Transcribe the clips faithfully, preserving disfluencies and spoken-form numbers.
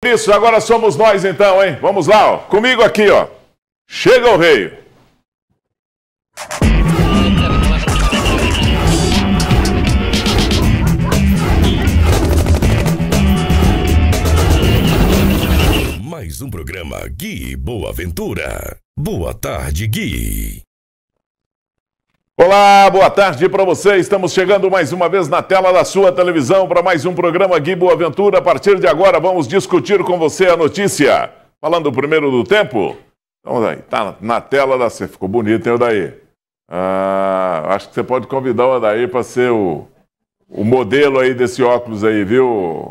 Isso, agora somos nós então, hein? Vamos lá, ó. Comigo aqui, ó. Chega o rei. Mais um programa Gui Boaventura. Boa tarde, Gui. Olá, boa tarde para você. Estamos chegando mais uma vez na tela da sua televisão para mais um programa Gui Boaventura. A partir de agora vamos discutir com você a notícia. Falando primeiro do tempo. Então, daí, tá na tela da... Você ficou bonito, hein, Odaí? Ah, acho que você pode convidar o Odaí para ser o, o modelo aí desse óculos aí, viu?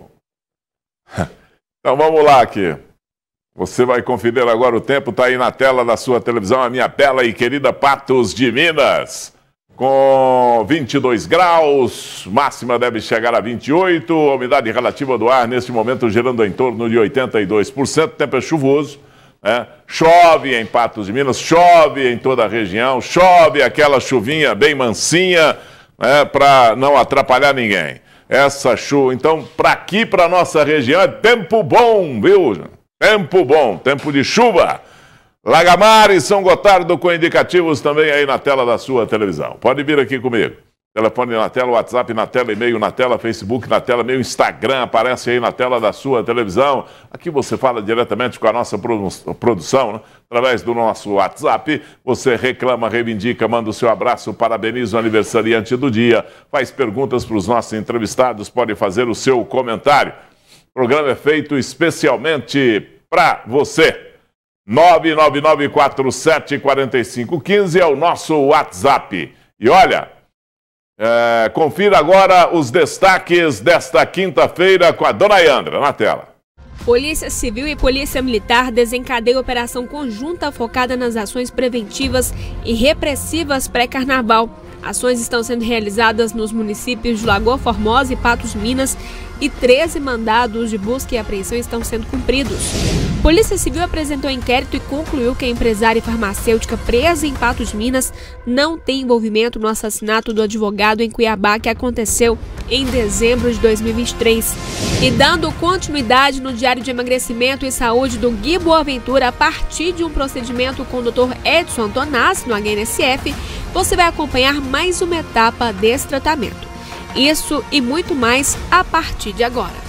Então vamos lá aqui. Você vai conferir agora o tempo, está aí na tela da sua televisão, a minha bela e querida Patos de Minas, com vinte e dois graus, máxima deve chegar a vinte e oito, a umidade relativa do ar neste momento girando em torno de oitenta e dois por cento, tempo é chuvoso, né? Chove em Patos de Minas, chove em toda a região, chove aquela chuvinha bem mansinha, né, para não atrapalhar ninguém. Essa chuva, então, para aqui, para nossa região, é tempo bom, viu? Tempo bom, tempo de chuva. Lagamar e São Gotardo com indicativos também aí na tela da sua televisão. Pode vir aqui comigo. Telefone na tela, WhatsApp na tela, e-mail na tela, Facebook na tela, meu Instagram aparece aí na tela da sua televisão. Aqui você fala diretamente com a nossa produção, né? Através do nosso WhatsApp. Você reclama, reivindica, manda o seu abraço, parabeniza o aniversariante do dia, faz perguntas para os nossos entrevistados, pode fazer o seu comentário. O programa é feito especialmente para você. nove nove nove quatro sete quatro cinco um cinco é o nosso WhatsApp. E olha, é, confira agora os destaques desta quinta-feira com a dona Yandra na tela. Polícia Civil e Polícia Militar desencadeiam operação conjunta focada nas ações preventivas e repressivas pré-carnaval. Ações estão sendo realizadas nos municípios de Lagoa Formosa e Patos de Minas e treze mandados de busca e apreensão estão sendo cumpridos. Polícia Civil apresentou inquérito e concluiu que a empresária farmacêutica presa em Patos de Minas não tem envolvimento no assassinato do advogado em Cuiabá que aconteceu em dezembro de dois mil e vinte e três. E dando continuidade no Diário de Emagrecimento e Saúde do Gui Boaventura a partir de um procedimento com o doutor Edson Antonassi no H N S F, você vai acompanhar mais uma etapa desse tratamento. Isso e muito mais a partir de agora.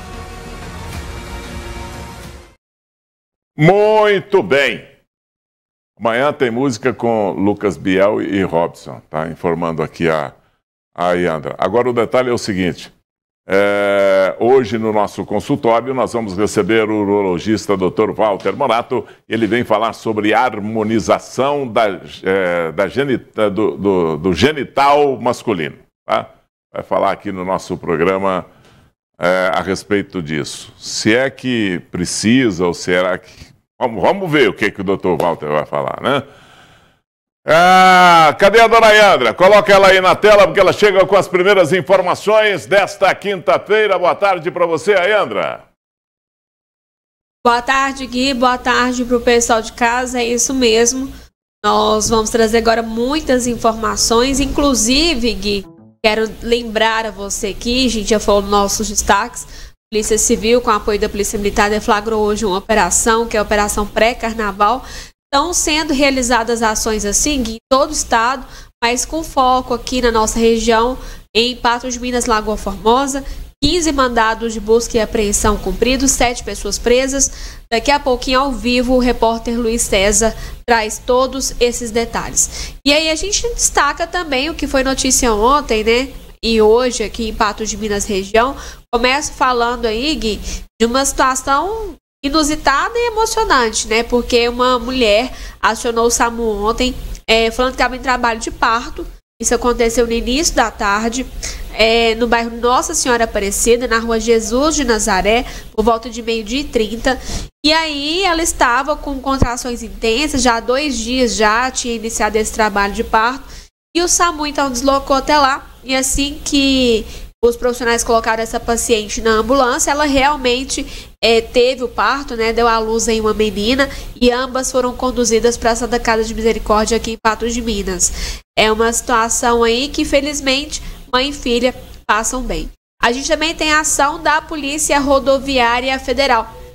Muito bem. Amanhã tem música com Lucas Biel e Robson, tá? Informando aqui a, a Yandra. Agora o detalhe é o seguinte. É, hoje no nosso consultório nós vamos receber o urologista doutor Walter Morato. Ele vem falar sobre harmonização da, é, da genita, do, do, do genital masculino, tá? Vai falar aqui no nosso programa é, a respeito disso. Se é que precisa ou será que... Vamos, vamos ver o que, que o doutor Walter vai falar, né? Ah, cadê a dona Yandra? Coloca ela aí na tela, porque ela chega com as primeiras informações desta quinta-feira. Boa tarde para você, Yandra. Boa tarde, Gui. Boa tarde para o pessoal de casa. É isso mesmo. Nós vamos trazer agora muitas informações, inclusive, Gui, quero lembrar a você aqui, a gente já falou dos nossos destaques. Polícia Civil, com apoio da Polícia Militar, deflagrou hoje uma operação, que é a Operação Pré-Carnaval. Estão sendo realizadas ações assim em todo o estado, mas com foco aqui na nossa região, em Patos de Minas, Lagoa Formosa. quinze mandados de busca e apreensão cumpridos, sete pessoas presas. Daqui a pouquinho, ao vivo, o repórter Luiz César traz todos esses detalhes. E aí a gente destaca também o que foi notícia ontem, né? E hoje, aqui em Patos de Minas região, começo falando aí, Gui, de uma situação inusitada e emocionante, né? Porque uma mulher acionou o SAMU ontem, é, falando que estava em trabalho de parto. Isso aconteceu no início da tarde, é, no bairro Nossa Senhora Aparecida, na rua Jesus de Nazaré, por volta de meio-dia e trinta. E aí ela estava com contrações intensas, já há dois dias já tinha iniciado esse trabalho de parto. E o SAMU então deslocou até lá. E assim que os profissionais colocaram essa paciente na ambulância, ela realmente é, teve o parto, né? Deu à luz em uma menina e ambas foram conduzidas para a Santa Casa de Misericórdia aqui em Patos de Minas. É uma situação aí que, felizmente, mãe e filha passam bem. A gente também tem a ação da Polícia Rodoviária Federal.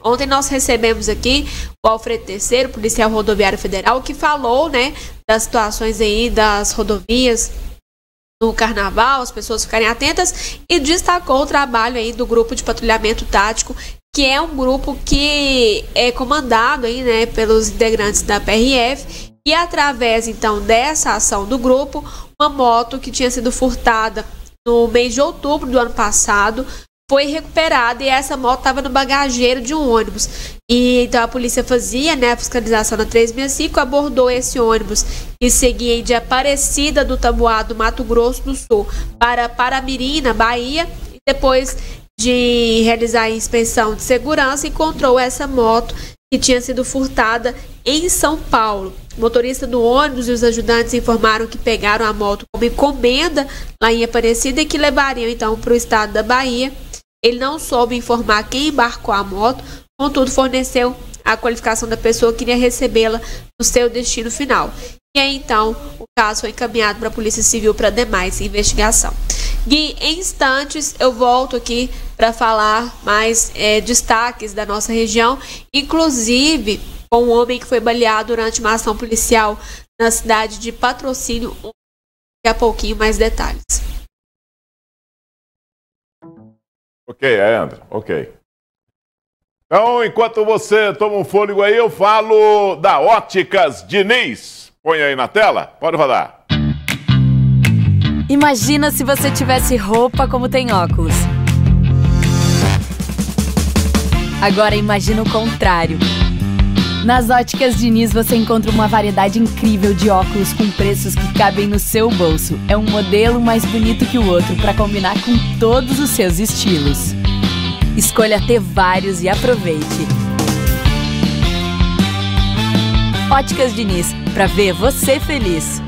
Ontem nós recebemos aqui o Alfredo Terceiro, policial rodoviário federal, que falou, né, das situações aí das rodovias no carnaval, as pessoas ficarem atentas, e destacou o trabalho aí do grupo de patrulhamento tático, que é um grupo que é comandado aí, né, pelos integrantes da P R F, e através então dessa ação do grupo, uma moto que tinha sido furtada no mês de outubro do ano passado foi recuperada, e essa moto estava no bagageiro de um ônibus. E então a polícia fazia, né, a fiscalização na trezentos e sessenta e cinco, abordou esse ônibus e seguia de Aparecida do Taboado, Mato Grosso do Sul, para Paramirim, na Bahia, e depois de realizar a inspeção de segurança, encontrou essa moto que tinha sido furtada em São Paulo. O motorista do ônibus e os ajudantes informaram que pegaram a moto como encomenda lá em Aparecida e que levariam então para o estado da Bahia. Ele não soube informar quem embarcou a moto, contudo forneceu a qualificação da pessoa que iria recebê-la no seu destino final. E aí então o caso foi encaminhado para a Polícia Civil para demais investigação. Gui, em instantes eu volto aqui para falar mais é, destaques da nossa região, inclusive com um homem que foi baleado durante uma ação policial na cidade de Patrocínio. Daqui a pouquinho mais detalhes. Ok, André, ok. Então, enquanto você toma um fôlego aí, eu falo da Óticas Diniz. Põe aí na tela, pode rodar. Imagina se você tivesse roupa como tem óculos. Agora imagina o contrário. Nas Óticas Diniz você encontra uma variedade incrível de óculos com preços que cabem no seu bolso. É um modelo mais bonito que o outro para combinar com todos os seus estilos. Escolha ter vários e aproveite. Óticas Diniz, para ver você feliz.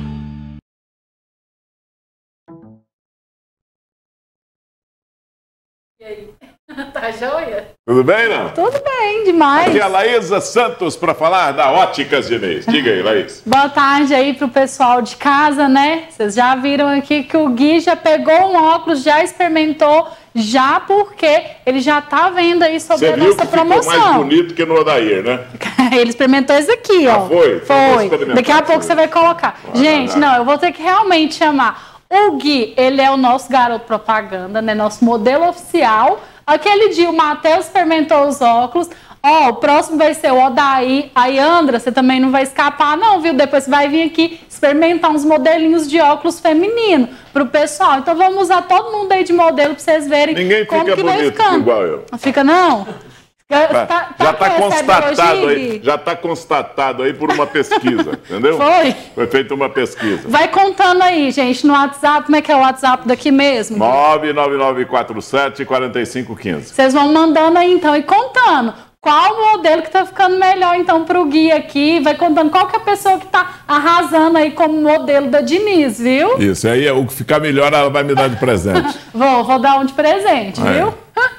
E aí? Tá joia? Tudo bem, não? Tudo bem, demais. Aqui é a Laísa Santos para falar da Óticas Diniz. Diga aí, Laís. Boa tarde aí pro pessoal de casa, né? Vocês já viram aqui que o Gui já pegou um óculos, já experimentou, já porque ele já tá vendo aí sobre a nossa promoção. Você viu que ficou mais bonito que no Odair, né? Ele experimentou esse aqui, ó. Ah, foi? Foi. Daqui a pouco você vai colocar. Ah, Gente, não, eu vou ter que realmente chamar. O Gui, ele é o nosso garoto propaganda, né? Nosso modelo oficial. Aquele dia o Matheus experimentou os óculos. Ó, o próximo vai ser o Odair. Aí, Andra, você também não vai escapar não, viu? Depois você vai vir aqui experimentar uns modelinhos de óculos feminino pro pessoal. Então vamos usar todo mundo aí de modelo pra vocês verem. Ninguém como fica que bonito vai ficando. igual eu. Fica não? Tá, tá, já está constatado hoje, aí, já está constatado aí por uma pesquisa, entendeu? Foi. Foi feita uma pesquisa. Vai contando aí, gente, no WhatsApp, como é que é o WhatsApp daqui mesmo? nove nove nove quatro sete quatro cinco um cinco. Vocês vão mandando aí então e contando qual modelo que tá ficando melhor então pro Gui aqui, vai contando qual que é a pessoa que tá arrasando aí como modelo da Diniz, viu? Isso, aí o que ficar melhor ela vai me dar de presente. vou, vou dar um de presente, é. viu?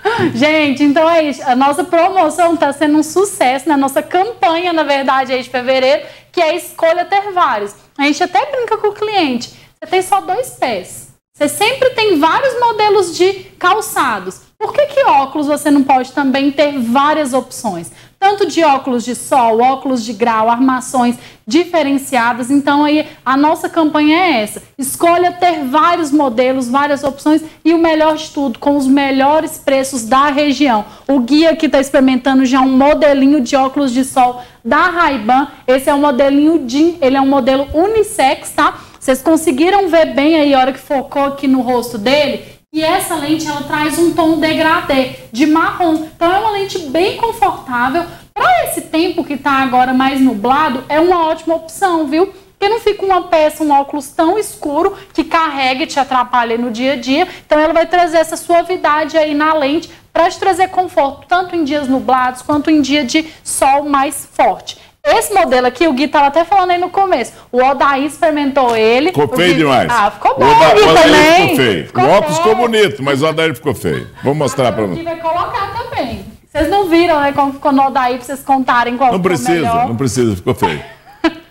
Gente, então é isso. A nossa promoção está sendo um sucesso, na nossa campanha, na verdade, aí de fevereiro, que é a escolha ter vários. A gente até brinca com o cliente. Você tem só dois pés. Você sempre tem vários modelos de calçados. Por que que óculos você não pode também ter várias opções? Tanto de óculos de sol, óculos de grau, armações diferenciadas. Então aí a nossa campanha é essa. Escolha ter vários modelos, várias opções e o melhor de tudo, com os melhores preços da região. O Gui aqui está experimentando já um modelinho de óculos de sol da Ray-Ban. Esse é o modelinho Jean, ele é um modelo unissex, tá? Vocês conseguiram ver bem aí a hora que focou aqui no rosto dele? E essa lente, ela traz um tom degradê de marrom. Então é uma lente bem confortável. Para esse tempo que está agora mais nublado, é uma ótima opção, viu? Porque não fica uma peça, um óculos tão escuro que carrega e te atrapalha no dia a dia. Então ela vai trazer essa suavidade aí na lente para te trazer conforto, tanto em dias nublados quanto em dia de sol mais forte. Esse modelo aqui, o Gui estava até falando aí no começo. O Odair experimentou ele. Ficou feio Gui... demais. Ah, ficou bom o Oda... Odair também. Ficou feio. Ficou o óculos feio. ficou bonito, mas o Odair ficou feio. Vou mostrar para você. O Gui vai colocar também. Vocês não viram, né, como ficou no Odair, para vocês contarem qual não ficou precisa, melhor. Não precisa, ficou feio.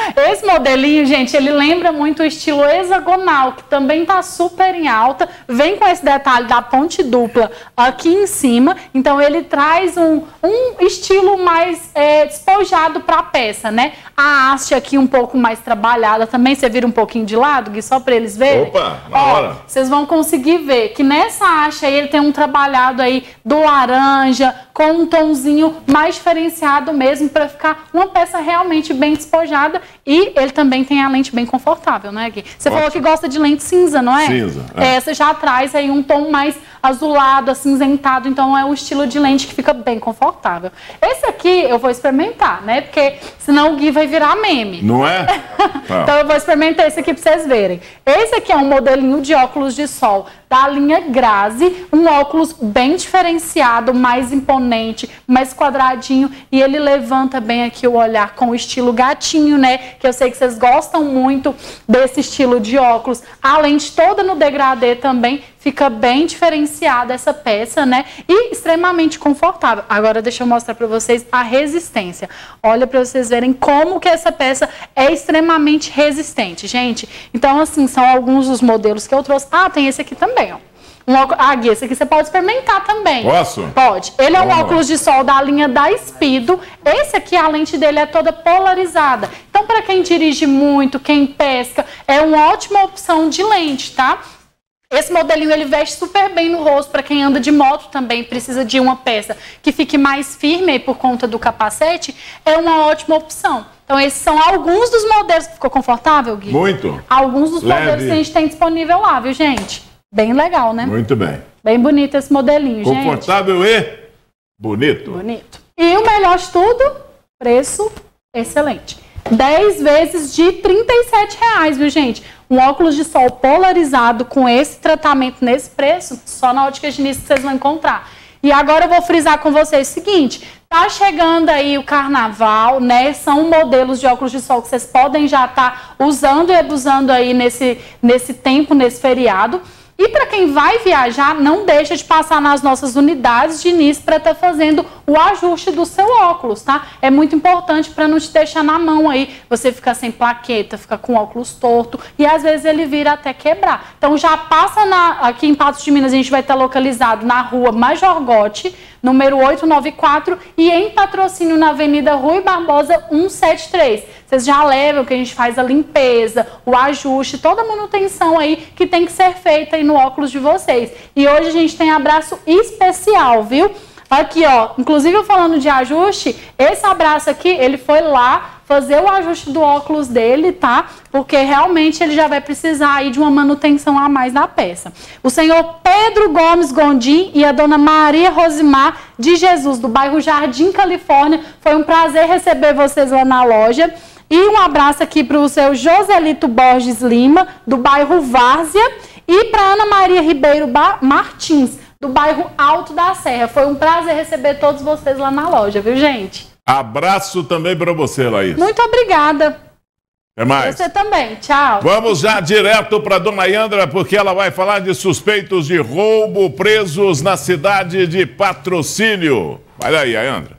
Esse modelinho, gente, ele lembra muito o estilo hexagonal, que também está super em alta. Vem com esse detalhe da ponte dupla aqui em cima. Então, ele traz um, um estilo mais é, despojado para a peça, né? A haste aqui um pouco mais trabalhada também. Você vira um pouquinho de lado, Gui, só para eles verem. Opa, na Ó, hora. Vocês vão conseguir ver que nessa haste aí ele tem um trabalhado aí do laranja, com um tonzinho mais diferenciado mesmo, para ficar uma peça realmente bem despojada. E ele também tem a lente bem confortável, não é, Gui? Você Ótimo. falou que gosta de lente cinza, não é? Cinza, é. Essa já traz aí um tom mais azulado, acinzentado, então é o estilo de lente que fica bem confortável. Esse aqui eu vou experimentar, né? Porque senão o Gui vai virar meme. Não é? Tá. Então eu vou experimentar esse aqui para vocês verem. Esse aqui é um modelinho de óculos de sol da linha Grazi, um óculos bem diferenciado, mais imponente, mais quadradinho, e ele levanta bem aqui o olhar com o estilo gatinho, né? Que eu sei que vocês gostam muito desse estilo de óculos. A lente toda no degradê também, fica bem diferenciada essa peça, né? E extremamente confortável. Agora deixa eu mostrar para vocês a resistência. Olha para vocês verem como que essa peça é extremamente resistente, gente. Então, assim, são alguns dos modelos que eu trouxe. Ah, tem esse aqui também, ó. Um óculos... Ah, Gui, esse aqui você pode experimentar também. Posso? Pode. Ele é um Vamos óculos lá. de sol da linha da Speedo. Esse aqui, a lente dele é toda polarizada. Então, para quem dirige muito, quem pesca, é uma ótima opção de lente, tá? Esse modelinho ele veste super bem no rosto para quem anda de moto também, precisa de uma peça que fique mais firme por conta do capacete, é uma ótima opção. Então esses são alguns dos modelos. Ficou confortável, Gui? Muito. Alguns dos Leve. modelos que a gente tem disponível lá, viu, gente? Bem legal, né? Muito bem. Bem bonito esse modelinho, gente. Confortável e bonito. Bonito. E o melhor de tudo, preço excelente. dez vezes de trinta e sete reais, viu, gente? Um óculos de sol polarizado com esse tratamento nesse preço, só na Óticas Diniz que vocês vão encontrar. E agora eu vou frisar com vocês o seguinte, tá chegando aí o carnaval, né? São modelos de óculos de sol que vocês podem já estar usando e abusando aí nesse, nesse tempo, nesse feriado. E para quem vai viajar, não deixa de passar nas nossas unidades Diniz para estar fazendo o ajuste do seu óculos, tá? É muito importante para não te deixar na mão aí, você ficar sem plaqueta, ficar com óculos torto e às vezes ele vira até quebrar. Então já passa na, aqui em Patos de Minas, a gente vai estar localizado na rua Major Gotti, número oitocentos e noventa e quatro, e em Patrocínio na Avenida Rui Barbosa cento e setenta e três. Vocês já levam que a gente faz a limpeza, o ajuste, toda a manutenção aí que tem que ser feita aí no óculos de vocês. E hoje a gente tem abraço especial, viu? Aqui, ó, inclusive eu falando de ajuste, esse abraço aqui, ele foi lá fazer o ajuste do óculos dele, tá? Porque realmente ele já vai precisar aí de uma manutenção a mais na peça. O senhor Pedro Gomes Gondim e a dona Maria Rosimar de Jesus, do bairro Jardim, Califórnia. Foi um prazer receber vocês lá na loja. E um abraço aqui para o seu Joselito Borges Lima, do bairro Várzea. E para Ana Maria Ribeiro Martins, do bairro Alto da Serra. Foi um prazer receber todos vocês lá na loja, viu, gente? Abraço também para você, Laís. Muito obrigada. Até mais. Você também. Tchau. Vamos já direto para dona Yandra, porque ela vai falar de suspeitos de roubo presos na cidade de Patrocínio. Vai aí, Yandra.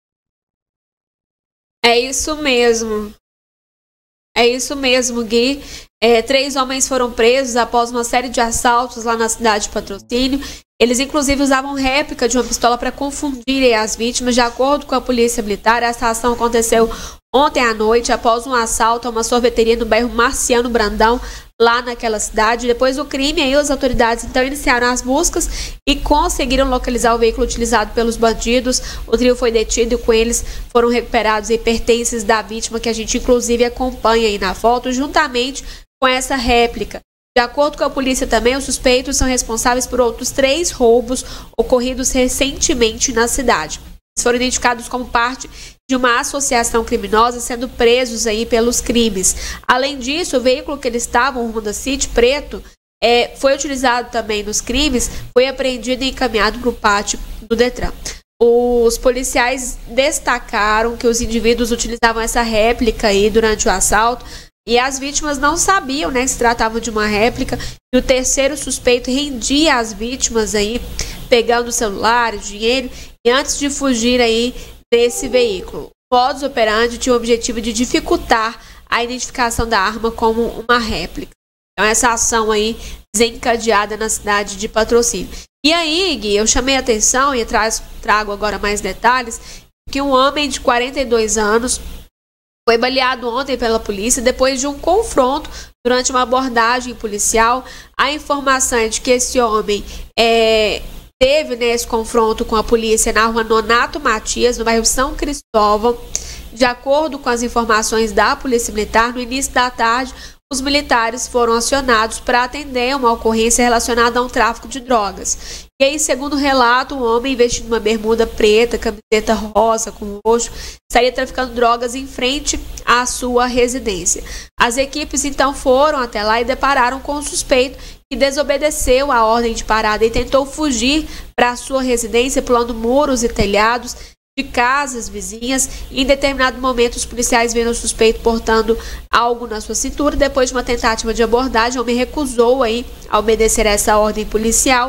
É isso mesmo. É isso mesmo, Gui. É, três homens foram presos após uma série de assaltos lá na cidade de Patrocínio. Eles, inclusive, usavam réplica de uma pistola para confundirem as vítimas. De acordo com a polícia militar, essa ação aconteceu ontem à noite, após um assalto a uma sorveteria no bairro Marciano Brandão, lá naquela cidade. Depois do crime, aí, as autoridades então iniciaram as buscas e conseguiram localizar o veículo utilizado pelos bandidos. O trio foi detido e com eles foram recuperados aí pertences da vítima, que a gente inclusive acompanha aí na foto, juntamente com essa réplica. De acordo com a polícia também, os suspeitos são responsáveis por outros três roubos ocorridos recentemente na cidade. Eles foram identificados como parte de uma associação criminosa, sendo presos aí pelos crimes. Além disso, o veículo que eles estavam, um Honda City preto, é, foi utilizado também nos crimes, foi apreendido e encaminhado para o pátio do Detran. Os policiais destacaram que os indivíduos utilizavam essa réplica aí durante o assalto, e as vítimas não sabiam, né, que se tratava de uma réplica, e o terceiro suspeito rendia as vítimas aí, pegando celulares, dinheiro, e antes de fugir aí desse veículo. O modus operandi tinha o objetivo de dificultar a identificação da arma como uma réplica. Então, essa ação aí desencadeada na cidade de Patrocínio. E aí, Gui, eu chamei a atenção e traz, trago agora mais detalhes, que um homem de quarenta e dois anos foi baleado ontem pela polícia depois de um confronto durante uma abordagem policial. A informação é de que esse homem é, teve né, esse confronto com a polícia na rua Nonato Matias, no bairro São Cristóvão. De acordo com as informações da Polícia Militar, no início da tarde, os militares foram acionados para atender uma ocorrência relacionada a um tráfico de drogas. E aí, segundo o relato, um homem vestido uma bermuda preta, camiseta rosa com roxo, estaria traficando drogas em frente à sua residência. As equipes então foram até lá e depararam com o suspeito, que desobedeceu a ordem de parada e tentou fugir para a sua residência, pulando muros e telhados de casas vizinhas. Em determinado momento, os policiais viram o suspeito portando algo na sua cintura. Depois de uma tentativa de abordagem, o homem recusou aí a obedecer a essa ordem policial.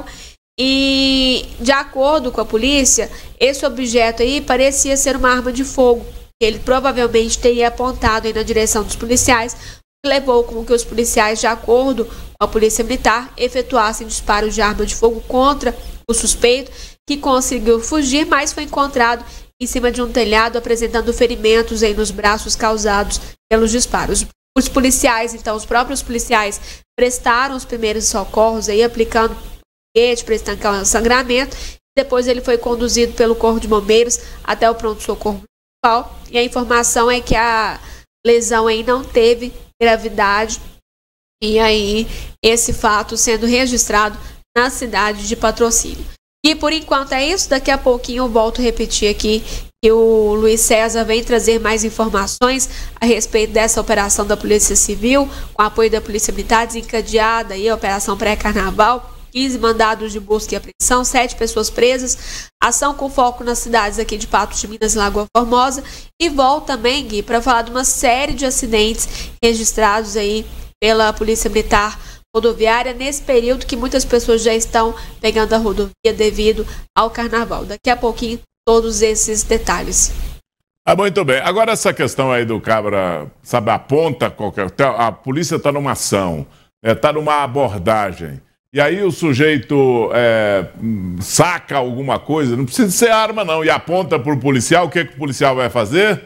E, de acordo com a polícia, esse objeto aí parecia ser uma arma de fogo, que ele provavelmente teria apontado aí na direção dos policiais, que levou com que os policiais, de acordo com a Polícia Militar, efetuassem disparos de arma de fogo contra o suspeito, que conseguiu fugir, mas foi encontrado em cima de um telhado, apresentando ferimentos aí nos braços causados pelos disparos. Os policiais, então, os próprios policiais, prestaram os primeiros socorros aí, aplicando foguete para estancar o sangramento. Depois ele foi conduzido pelo Corpo de Bombeiros até o pronto-socorro municipal. E a informação é que a lesão aí não teve gravidade. E aí, esse fato sendo registrado na cidade de Patrocínio. E por enquanto é isso. Daqui a pouquinho eu volto a repetir aqui que o Luiz César vem trazer mais informações a respeito dessa operação da Polícia Civil, com apoio da Polícia Militar, desencadeada aí a operação pré-carnaval. quinze mandados de busca e apreensão, sete pessoas presas, ação com foco nas cidades aqui de Patos de Minas e Lagoa Formosa. E volto também, Gui, para falar de uma série de acidentes registrados aí pela Polícia Militar Rodoviária nesse período que muitas pessoas já estão pegando a rodovia devido ao carnaval. Daqui a pouquinho, todos esses detalhes. Ah, muito bem. Agora essa questão aí do cabra, sabe, aponta qualquer... A polícia está numa ação, está numa abordagem. E aí o sujeito é, saca alguma coisa, não precisa ser arma não, e aponta para o policial. O que, que o policial vai fazer?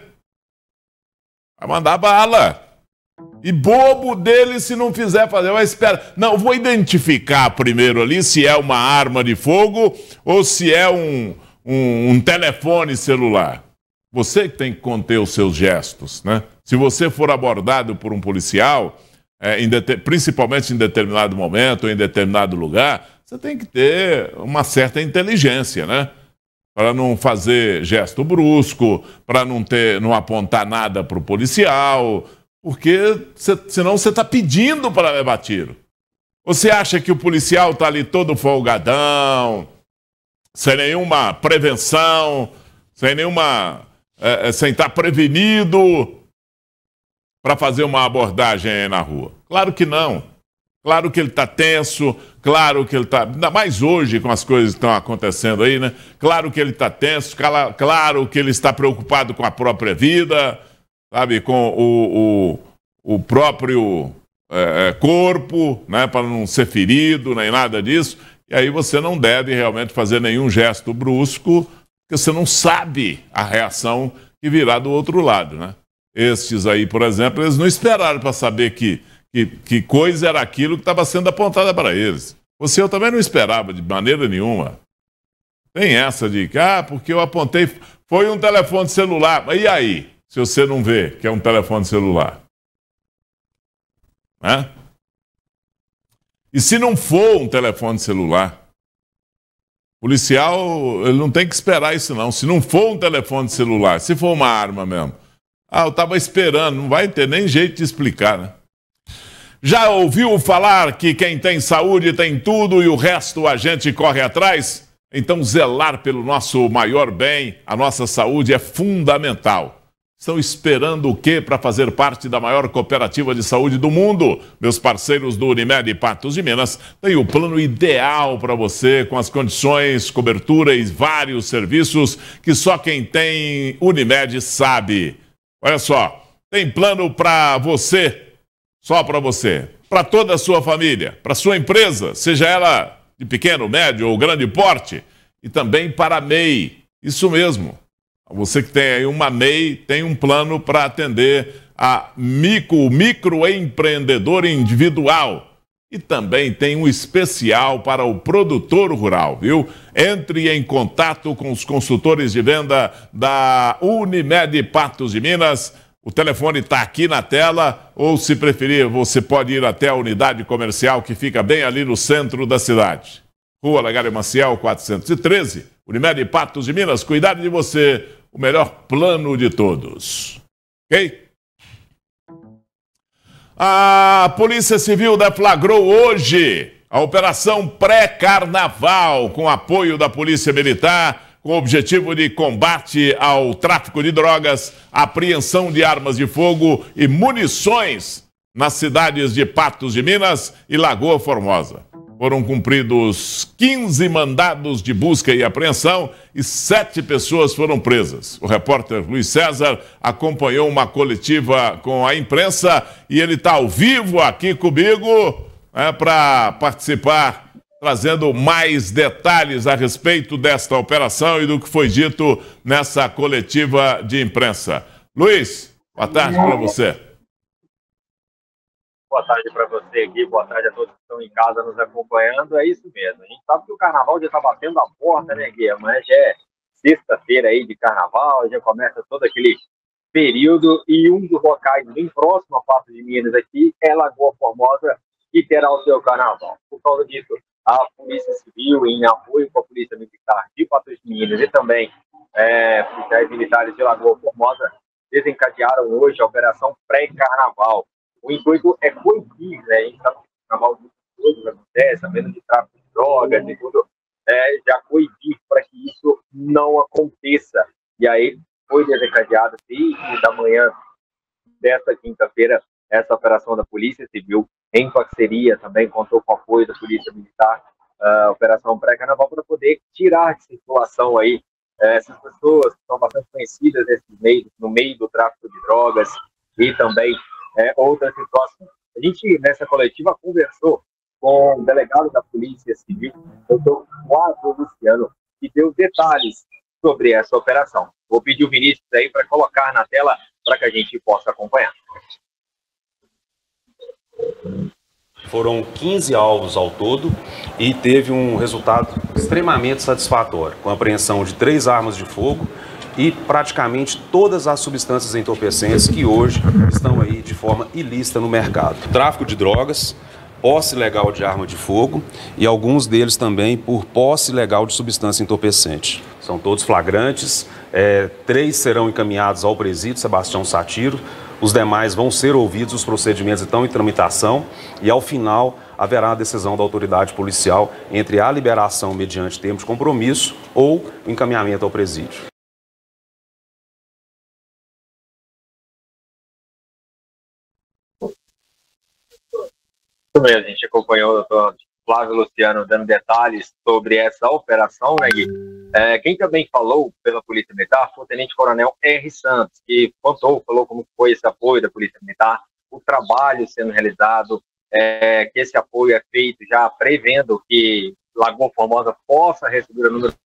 Vai mandar bala. E bobo dele se não fizer fazer, vai esperar. Não, vou identificar primeiro ali se é uma arma de fogo ou se é um, um, um telefone celular. Você que tem que conter os seus gestos, né? Se você for abordado por um policial, é, em de, principalmente em determinado momento ou em determinado lugar, você tem que ter uma certa inteligência, né? Para não fazer gesto brusco, para não ter, não apontar nada para o policial, porque cê, senão você está pedindo para levar tiro. Você acha que o policial está ali todo folgadão, sem nenhuma prevenção, sem nenhuma, é, sem estar prevenido para fazer uma abordagem aí na rua? Claro que não. Claro que ele está tenso, claro que ele está... Ainda mais hoje com as coisas que estão acontecendo aí, né? Claro que ele está tenso, claro que ele está preocupado com a própria vida, sabe? Com o, o, o próprio é, corpo, né? Para não ser ferido, nem nada disso. E aí você não deve realmente fazer nenhum gesto brusco, porque você não sabe a reação que virá do outro lado, né? Estes aí, por exemplo, eles não esperaram para saber que, que, que coisa era aquilo que estava sendo apontada para eles. Você eu também não esperava de maneira nenhuma. Tem essa de que, ah, porque eu apontei, foi um telefone celular. E aí, se você não vê que é um telefone celular? Né? E se não for um telefone celular? O policial, ele não tem que esperar isso não. Se não for um telefone celular, se for uma arma mesmo. Ah, eu estava esperando, não vai ter nem jeito de explicar, né? Já ouviu falar que quem tem saúde tem tudo e o resto a gente corre atrás? Então zelar pelo nosso maior bem, a nossa saúde, é fundamental. Estão esperando o quê para fazer parte da maior cooperativa de saúde do mundo? Meus parceiros do Unimed Patos de Minas têm o plano ideal para você, com as condições, cobertura e vários serviços que só quem tem Unimed sabe. Olha só, tem plano para você, só para você, para toda a sua família, para sua empresa, seja ela de pequeno, médio ou grande porte, e também para a M E I. Isso mesmo. Você que tem aí uma M E I, tem um plano para atender a micro, o microempreendedor individual. E também tem um especial para o produtor rural, viu? Entre em contato com os consultores de venda da Unimed Patos de Minas. O telefone está aqui na tela, ou se preferir, você pode ir até a unidade comercial que fica bem ali no centro da cidade. Rua Lagário Maciel, quatrocentos e treze, Unimed Patos de Minas, cuidar de você, o melhor plano de todos. Ok? A Polícia Civil deflagrou hoje a operação pré-carnaval com apoio da Polícia Militar, com o objetivo de combate ao tráfico de drogas, apreensão de armas de fogo e munições nas cidades de Patos de Minas e Lagoa Formosa. Foram cumpridos quinze mandados de busca e apreensão e sete pessoas foram presas. O repórter Luiz César acompanhou uma coletiva com a imprensa e ele está ao vivo aqui comigo, né, para participar, trazendo mais detalhes a respeito desta operação e do que foi dito nessa coletiva de imprensa. Luiz, boa tarde para você. Boa tarde para você aqui, boa tarde a todos que estão em casa nos acompanhando. É isso mesmo, a gente sabe que o carnaval já está batendo a porta, né, Gui? Amanhã já é sexta-feira aí de carnaval, já começa todo aquele período e um dos locais bem próximo a Patos de Minas aqui é Lagoa Formosa, que terá o seu carnaval. Por causa disso, a Polícia Civil, em apoio com a Polícia Militar de Patos de Minas e também é, policiais militares de Lagoa Formosa, desencadearam hoje a operação pré-carnaval. O intuito é coibir, né? A gente sabe que o carnaval muito coisas acontece, a menos de tráfico de drogas e tudo, é, já coibir para que isso não aconteça. E aí foi desencadeada desde da manhã desta quinta-feira essa operação da Polícia Civil, em parceria também, contou com o apoio da Polícia Militar, a operação pré-carnaval, para poder tirar de circulação aí essas pessoas que são bastante conhecidas nesse meio, no meio do tráfico de drogas e também É, outras situações. A gente, nessa coletiva, conversou com o delegado da Polícia Civil, o doutor Flávio Luciano, que deu detalhes sobre essa operação. Vou pedir o Vinícius aí para colocar na tela para que a gente possa acompanhar. Foram quinze alvos ao todo e teve um resultado extremamente satisfatório, com a apreensão de três armas de fogo e praticamente todas as substâncias entorpecentes que hoje estão aí de forma ilícita no mercado. Tráfico de drogas, posse ilegal de arma de fogo e alguns deles também por posse ilegal de substância entorpecente. São todos flagrantes, é, três serão encaminhados ao presídio Sebastião Satiro, os demais vão ser ouvidos, os procedimentos estão em tramitação e ao final haverá a decisão da autoridade policial entre a liberação mediante termo de compromisso ou o encaminhamento ao presídio. Isso mesmo, a gente acompanhou o doutor Flávio Luciano dando detalhes sobre essa operação, né, Gui? É, quem também falou pela Polícia Militar foi o Tenente Coronel R. Santos, que contou, falou como foi esse apoio da Polícia Militar, o trabalho sendo realizado, é, que esse apoio é feito já prevendo que Lagoa Formosa possa receber o número.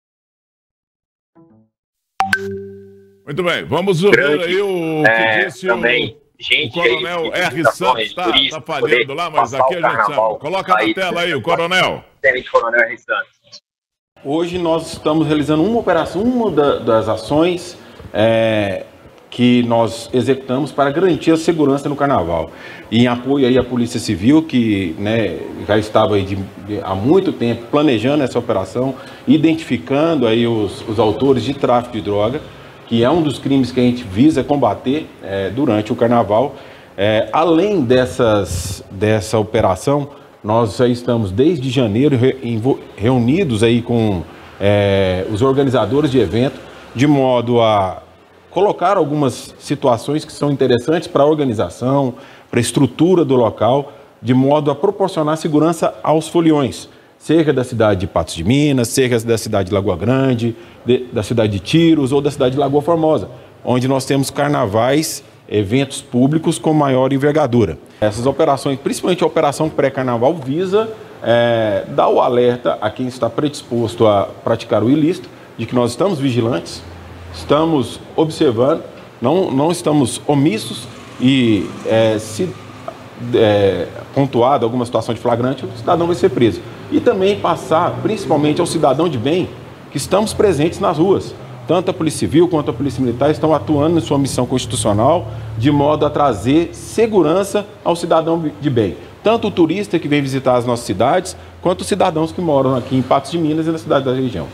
Muito bem, vamos ver aí o que é, disse também. o... Gente, o coronel R. Santos está tá falhando lá, mas aqui a gente sabe. Coloca na tela aí o coronel. Tenente Coronel R. Santos. Hoje nós estamos realizando uma operação, uma da, das ações é, que nós executamos para garantir a segurança no carnaval. E em apoio aí à Polícia Civil, que né, já estava aí de, de, há muito tempo planejando essa operação, identificando aí os, os autores de tráfico de droga, que é um dos crimes que a gente visa combater é, durante o carnaval. É, além dessas, dessa operação, nós já estamos desde janeiro re, reunidos aí com é, os organizadores de evento, de modo a colocar algumas situações que são interessantes para a organização, para a estrutura do local, de modo a proporcionar segurança aos foliões, seja da cidade de Patos de Minas, seja da cidade de Lagoa Grande, de, da cidade de Tiros ou da cidade de Lagoa Formosa, onde nós temos carnavais eventos públicos com maior envergadura. Essas operações, principalmente a operação pré-carnaval, visa é, dar o alerta a quem está predisposto a praticar o ilícito, de que nós estamos vigilantes, estamos observando, não, não estamos omissos e é, se é, pontuado alguma situação de flagrante, o cidadão vai ser preso. E também passar, principalmente ao cidadão de bem, que estamos presentes nas ruas. Tanto a Polícia Civil quanto a Polícia Militar estão atuando em sua missão constitucional de modo a trazer segurança ao cidadão de bem. Tanto o turista que vem visitar as nossas cidades, quanto os cidadãos que moram aqui em Patos de Minas e na cidade da região.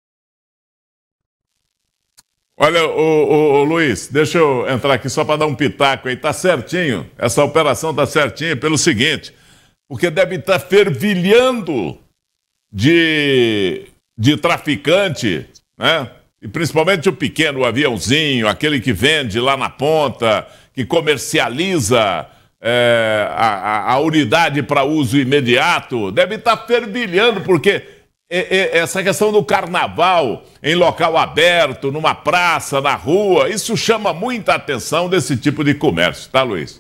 Olha, ô, ô, ô, Luiz, deixa eu entrar aqui só para dar um pitaco aí. Tá certinho, essa operação tá certinha pelo seguinte, porque deve estar fervilhando de, de traficante, né? E principalmente o pequeno, o aviãozinho, aquele que vende lá na ponta, que comercializa é, a, a unidade para uso imediato, deve estar fervilhando, porque essa questão do carnaval em local aberto, numa praça, na rua, isso chama muita atenção desse tipo de comércio, tá, Luiz?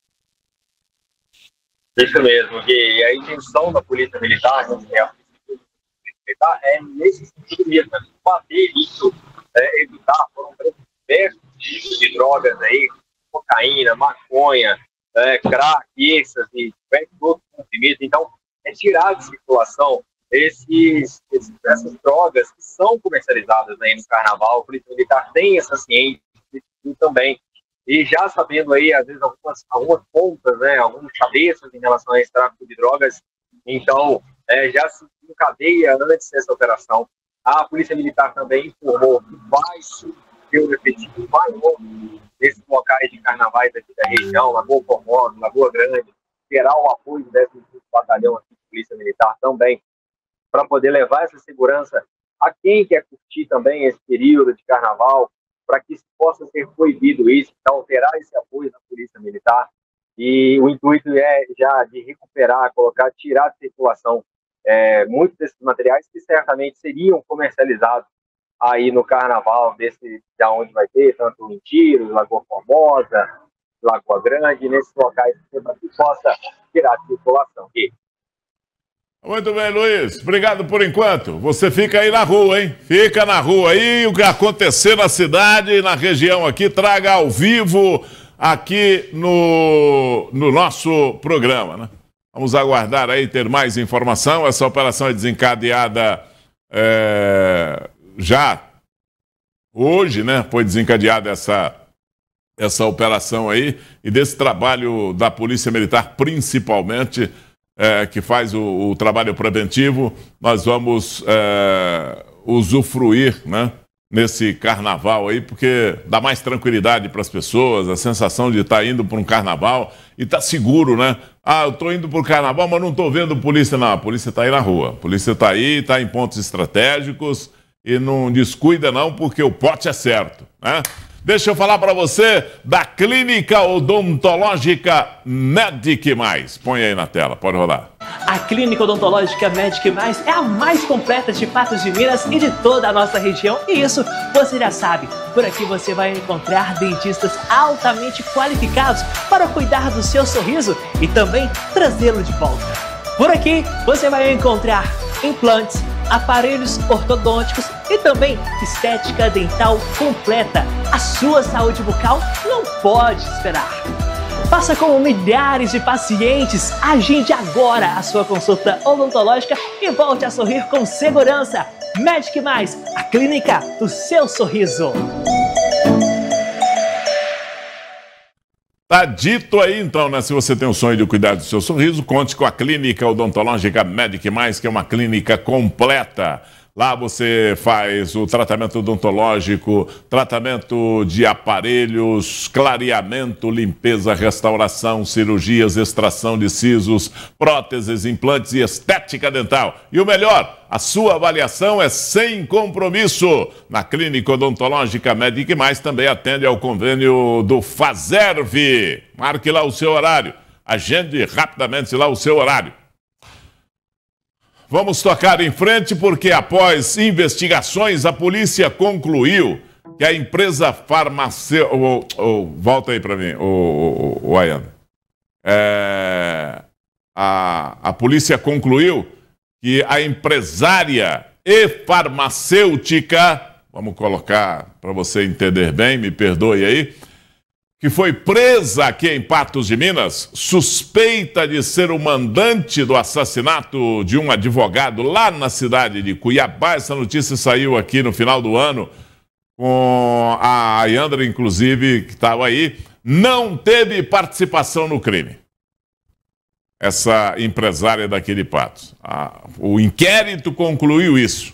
Isso mesmo, e a intenção da Polícia Militar, é a Militar é nesse sentido mesmo, bater isso, é, evitar, foram diversos tipos de drogas aí, cocaína, maconha, é, crack, essas e diversos outros comprimidos. Então, é tirar de circulação esses, esses, essas drogas que são comercializadas aí no carnaval. A Polícia Militar tem essa ciência também. E já sabendo aí, às vezes, algumas, algumas pontas, né, alguns cabeças em relação a esse tráfico de drogas, então, é, já se encadeia antes dessa operação. A Polícia Militar também informou que vai ter um efetivo maior nesses locais de carnavais aqui da região, Lagoa Formosa, Lagoa Grande, terá o apoio do décimo quinto Batalhão aqui de Polícia Militar também, para poder levar essa segurança a quem quer curtir também esse período de carnaval, para que possa ser proibido isso, então terá esse apoio da Polícia Militar, e o intuito é já de recuperar, colocar, tirar de circulação é, muitos desses materiais que certamente seriam comercializados aí no carnaval, desse, da onde vai ter, tanto em Tiros, Lagoa Formosa, Lagoa Grande, nesses locais, para que possa tirar de circulação. E... Muito bem, Luiz. Obrigado por enquanto. Você fica aí na rua, hein? Fica na rua aí. O que acontecer na cidade, na região aqui, traga ao vivo aqui no, no nosso programa, né? Vamos aguardar aí ter mais informação. Essa operação é desencadeada é, já hoje, né? Foi desencadeada essa, essa operação aí. E desse trabalho da Polícia Militar, principalmente, É, que faz o, o trabalho preventivo, nós vamos é, usufruir, né, nesse carnaval aí, porque dá mais tranquilidade para as pessoas, a sensação de estar tá indo para um carnaval e estar tá seguro, né? Ah, eu estou indo para o carnaval, mas não estou vendo polícia. Não, a polícia está aí na rua, a polícia está aí, está em pontos estratégicos e não descuida não, porque o pote é certo, né? Deixa eu falar para você da Clínica Odontológica Medic Mais. Põe aí na tela, pode rolar. A Clínica Odontológica Medic Mais é a mais completa de Patos de Minas e de toda a nossa região. E isso você já sabe. Por aqui você vai encontrar dentistas altamente qualificados para cuidar do seu sorriso e também trazê-lo de volta. Por aqui você vai encontrar implantes, aparelhos ortodônticos e também estética dental completa. A sua saúde bucal não pode esperar. Faça como milhares de pacientes. Agende agora a sua consulta odontológica e volte a sorrir com segurança. Medic Mais, a clínica do seu sorriso. Tá dito aí então, né? Se você tem o sonho de cuidar do seu sorriso, conte com a Clínica Odontológica Medic Mais, que é uma clínica completa. Lá você faz o tratamento odontológico, tratamento de aparelhos, clareamento, limpeza, restauração, cirurgias, extração de sisos, próteses, implantes e estética dental. E o melhor, a sua avaliação é sem compromisso. Na Clínica Odontológica Medic Mais também atende ao convênio do FASERV. Marque lá o seu horário. Agende rapidamente lá o seu horário. Vamos tocar em frente porque após investigações a polícia concluiu que a empresa farmacêutica... Oh, oh, volta aí para mim, o oh, oh, oh, Ayanda. É, a, a polícia concluiu que a empresária e farmacêutica, vamos colocar para você entender bem, me perdoe aí, que foi presa aqui em Patos de Minas, suspeita de ser o mandante do assassinato de um advogado lá na cidade de Cuiabá. Essa notícia saiu aqui no final do ano, com a Ayandra, inclusive, que estava aí, não teve participação no crime. Essa empresária daqui de Patos. Ah, o inquérito concluiu isso.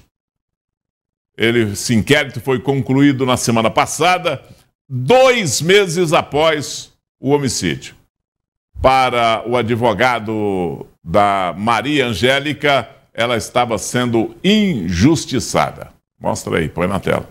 Ele, esse inquérito foi concluído na semana passada, dois meses após o homicídio. Para o advogado da Maria Angélica, ela estava sendo injustiçada. Mostra aí, põe na tela.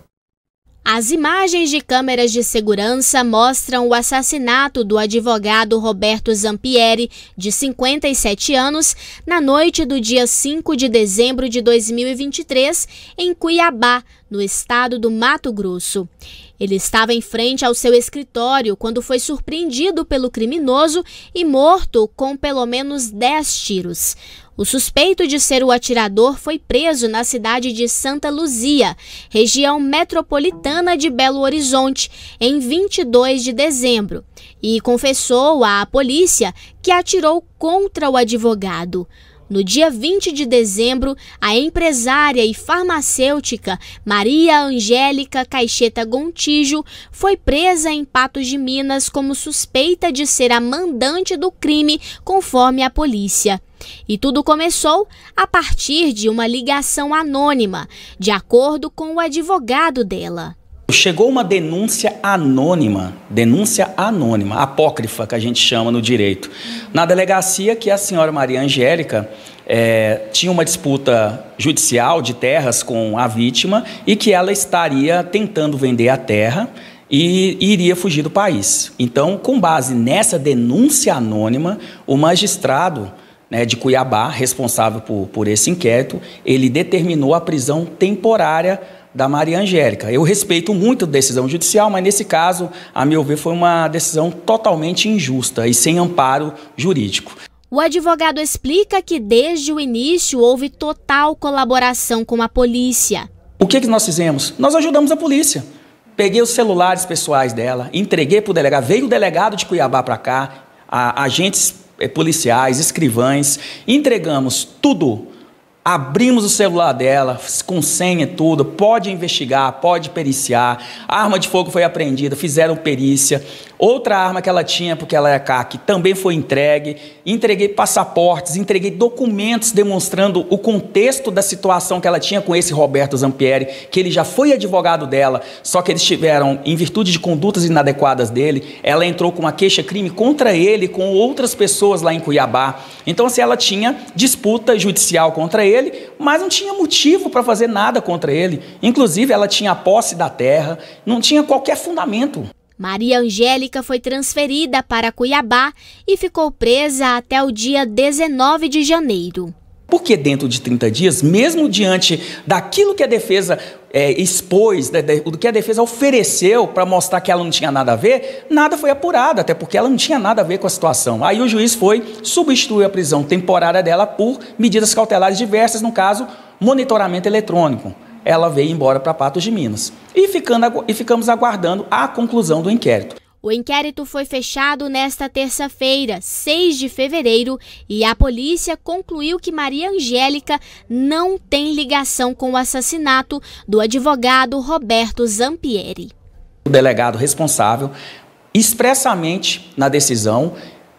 As imagens de câmeras de segurança mostram o assassinato do advogado Roberto Zampieri, de cinquenta e sete anos, na noite do dia cinco de dezembro de dois mil e vinte e três, em Cuiabá, no estado do Mato Grosso. Ele estava em frente ao seu escritório quando foi surpreendido pelo criminoso e morto com pelo menos dez tiros. O suspeito de ser o atirador foi preso na cidade de Santa Luzia, região metropolitana de Belo Horizonte, em vinte e dois de dezembro, e confessou à polícia que atirou contra o advogado. No dia vinte de dezembro, a empresária e farmacêutica Maria Angélica Caixeta Gontijo foi presa em Patos de Minas como suspeita de ser a mandante do crime, conforme a polícia. E tudo começou a partir de uma ligação anônima, de acordo com o advogado dela. Chegou uma denúncia anônima, denúncia anônima, apócrifa, que a gente chama no direito, na delegacia que a senhora Maria Angélica é, tinha uma disputa judicial de terras com a vítima e que ela estaria tentando vender a terra e iria fugir do país. Então, com base nessa denúncia anônima, o magistrado, né, de Cuiabá, responsável por, por esse inquérito, ele determinou a prisão temporária da Maria Angélica. Eu respeito muito a decisão judicial, mas nesse caso, a meu ver, foi uma decisão totalmente injusta e sem amparo jurídico. O advogado explica que desde o início houve total colaboração com a polícia. O que, que nós fizemos? Nós ajudamos a polícia. Peguei os celulares pessoais dela, entreguei para o delegado, veio o delegado de Cuiabá para cá, a, agentes policiais, escrivães, entregamos tudo. Abrimos o celular dela, com senha e tudo, pode investigar, pode periciar, a arma de fogo foi apreendida, fizeram perícia, outra arma que ela tinha, porque ela é C A C, também foi entregue, entreguei passaportes, entreguei documentos demonstrando o contexto da situação que ela tinha com esse Roberto Zampieri, que ele já foi advogado dela, só que eles tiveram, em virtude de condutas inadequadas dele, ela entrou com uma queixa-crime contra ele, com outras pessoas lá em Cuiabá. Então, assim, ela tinha disputa judicial contra ele, ele, mas não tinha motivo para fazer nada contra ele. Inclusive, ela tinha a posse da terra, não tinha qualquer fundamento. Maria Angélica foi transferida para Cuiabá e ficou presa até o dia dezenove de janeiro. Porque dentro de trinta dias, mesmo diante daquilo que a defesa é, expôs, do que a defesa ofereceu para mostrar que ela não tinha nada a ver, nada foi apurado, até porque ela não tinha nada a ver com a situação. Aí o juiz foi substituir a prisão temporária dela por medidas cautelares diversas, no caso, monitoramento eletrônico. Ela veio embora para Patos de Minas. E, ficando, e ficamos aguardando a conclusão do inquérito. O inquérito foi fechado nesta terça-feira, seis de fevereiro, e a polícia concluiu que Maria Angélica não tem ligação com o assassinato do advogado Roberto Zampieri. O delegado responsável, expressamente na decisão,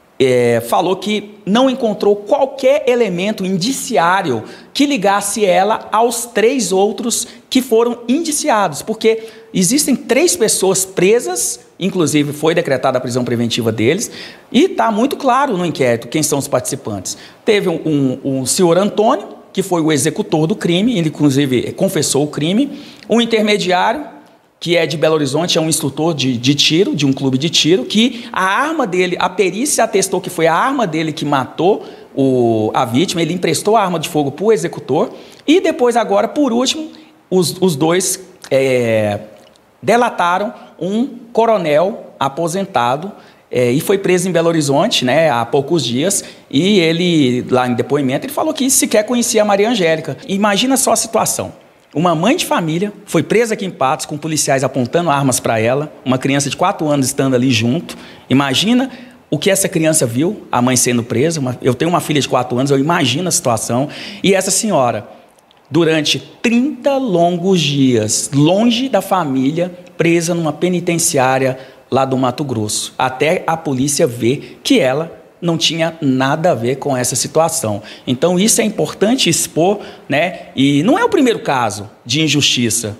é, falou que não encontrou qualquer elemento indiciário que ligasse ela aos três outros que foram indiciados, porque existem três pessoas presas, inclusive foi decretada a prisão preventiva deles, e está muito claro no inquérito quem são os participantes. Teve um, um, um senhor Antônio, que foi o executor do crime, ele inclusive confessou o crime, um intermediário, que é de Belo Horizonte, é um instrutor de, de tiro, de um clube de tiro, que a arma dele, a perícia atestou que foi a arma dele que matou o, a vítima, ele emprestou a arma de fogo para o executor, e depois agora, por último, os, os dois... É, delataram um coronel aposentado é, e foi preso em Belo Horizonte, né, há poucos dias, e ele, lá em depoimento, ele falou que sequer conhecia a Maria Angélica. Imagina só a situação. Uma mãe de família foi presa aqui em Patos com policiais apontando armas para ela, uma criança de quatro anos estando ali junto. Imagina o que essa criança viu, a mãe sendo presa. Uma, eu tenho uma filha de quatro anos, eu imagino a situação. E essa senhora, durante trinta longos dias, longe da família, presa numa penitenciária lá do Mato Grosso, até a polícia ver que ela não tinha nada a ver com essa situação. Então isso é importante expor, né? E não é o primeiro caso de injustiça.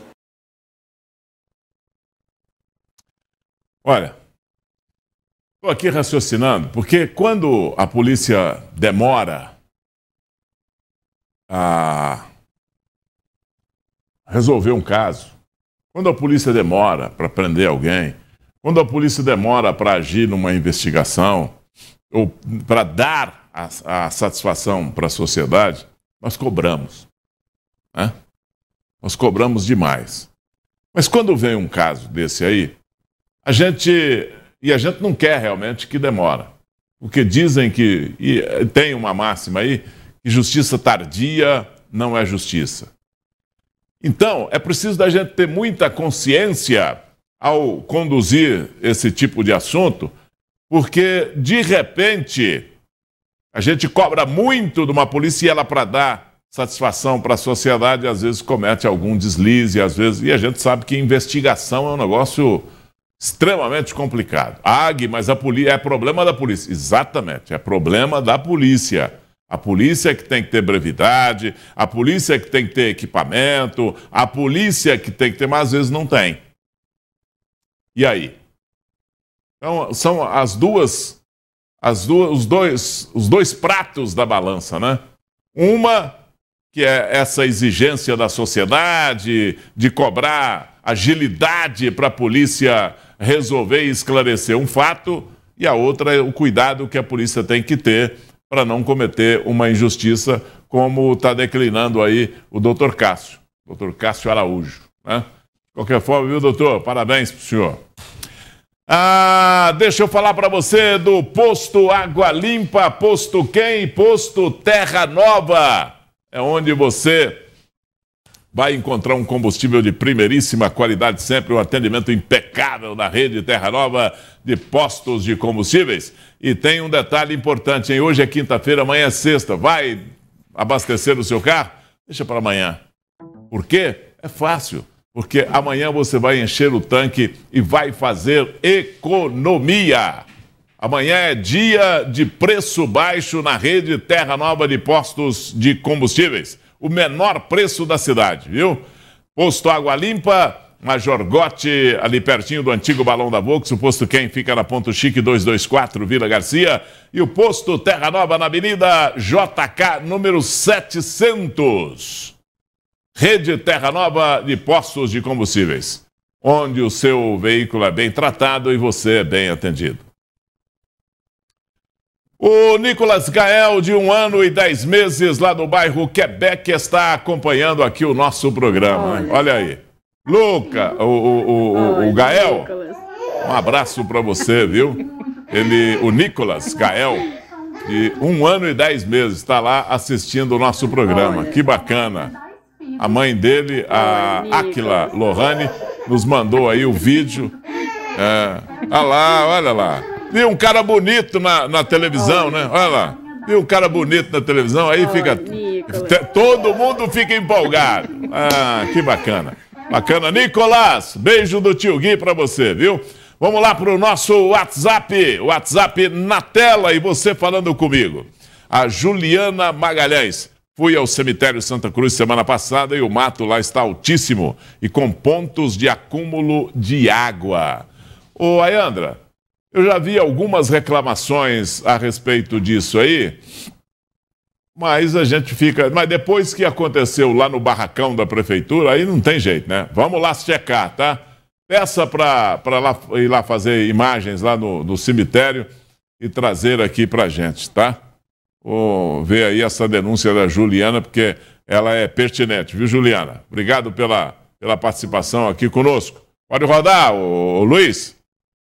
Olha, estou aqui raciocinando, porque quando a polícia demora a resolver um caso, quando a polícia demora para prender alguém, quando a polícia demora para agir numa investigação, ou para dar a, a satisfação para a sociedade, nós cobramos. Né? Nós cobramos demais. Mas quando vem um caso desse aí, a gente... E a gente não quer realmente que demora. Porque dizem que... E tem uma máxima aí, que justiça tardia não é justiça. Então, é preciso da gente ter muita consciência ao conduzir esse tipo de assunto, porque, de repente, a gente cobra muito de uma polícia e ela, para dar satisfação para a sociedade, às vezes comete algum deslize, às vezes... E a gente sabe que investigação é um negócio extremamente complicado. Ah, Gui, mas a polícia... É problema da polícia. Exatamente, é problema da polícia. A polícia que tem que ter brevidade, a polícia que tem que ter equipamento, a polícia que tem que ter... Mas às vezes não tem. E aí? Então, são as duas, as duas, os dois, os dois pratos da balança, né? Uma, que é essa exigência da sociedade de cobrar agilidade para a polícia resolver e esclarecer um fato, e a outra é o cuidado que a polícia tem que ter para não cometer uma injustiça, como está declinando aí o doutor Cássio, doutor Cássio Araújo, né? De qualquer forma, viu, doutor? Parabéns para o senhor. Ah, deixa eu falar para você do Posto Água Limpa, Posto quem? Posto Terra Nova. É onde você vai encontrar um combustível de primeiríssima qualidade, sempre um atendimento impecável da rede Terra Nova de postos de combustíveis. E tem um detalhe importante, hein? Hoje é quinta-feira, amanhã é sexta. Vai abastecer o seu carro? Deixa para amanhã. Por quê? É fácil. Porque amanhã você vai encher o tanque e vai fazer economia. Amanhã é dia de preço baixo na rede Terra Nova de postos de combustíveis. O menor preço da cidade, viu? Posto Água Limpa, Major Gotti, ali pertinho do antigo Balão da Volks. O posto quem fica na Ponto Chique duzentos e vinte e quatro, Vila Garcia. E o posto Terra Nova na Avenida J K, número setecentos. Rede Terra Nova de postos de combustíveis, onde o seu veículo é bem tratado e você é bem atendido. O Nicolas Gael, de um ano e dez meses, lá no bairro Quebec, está acompanhando aqui o nosso programa. Olha, Olha aí. Luca, o, o, o, o Gael, um abraço para você, viu? Ele, o Nicolas Gael, de um ano e dez meses, está lá assistindo o nosso programa. Que bacana. A mãe dele, a Áquila Lohane, nos mandou aí o vídeo. É, olha lá, olha lá. Viu um cara bonito na, na televisão, olha, né? Olha lá. Viu um cara bonito na televisão, aí olha, fica... Te, todo mundo fica empolgado. Ah, que bacana. Bacana. Nicolás, beijo do tio Gui pra você, viu? Vamos lá pro nosso WhatsApp. WhatsApp na tela e você falando comigo. A Juliana Magalhães. Fui ao cemitério Santa Cruz semana passada e o mato lá está altíssimo e com pontos de acúmulo de água. Ô, Ayandra, eu já vi algumas reclamações a respeito disso aí, mas a gente fica... Mas depois que aconteceu lá no barracão da prefeitura, aí não tem jeito, né? Vamos lá checar, tá? Peça para lá, ir lá fazer imagens lá no, no cemitério e trazer aqui pra gente, tá? Vou ver aí essa denúncia da Juliana, porque ela é pertinente, viu, Juliana? Obrigado pela, pela participação aqui conosco. Pode rodar, ô, ô Luiz.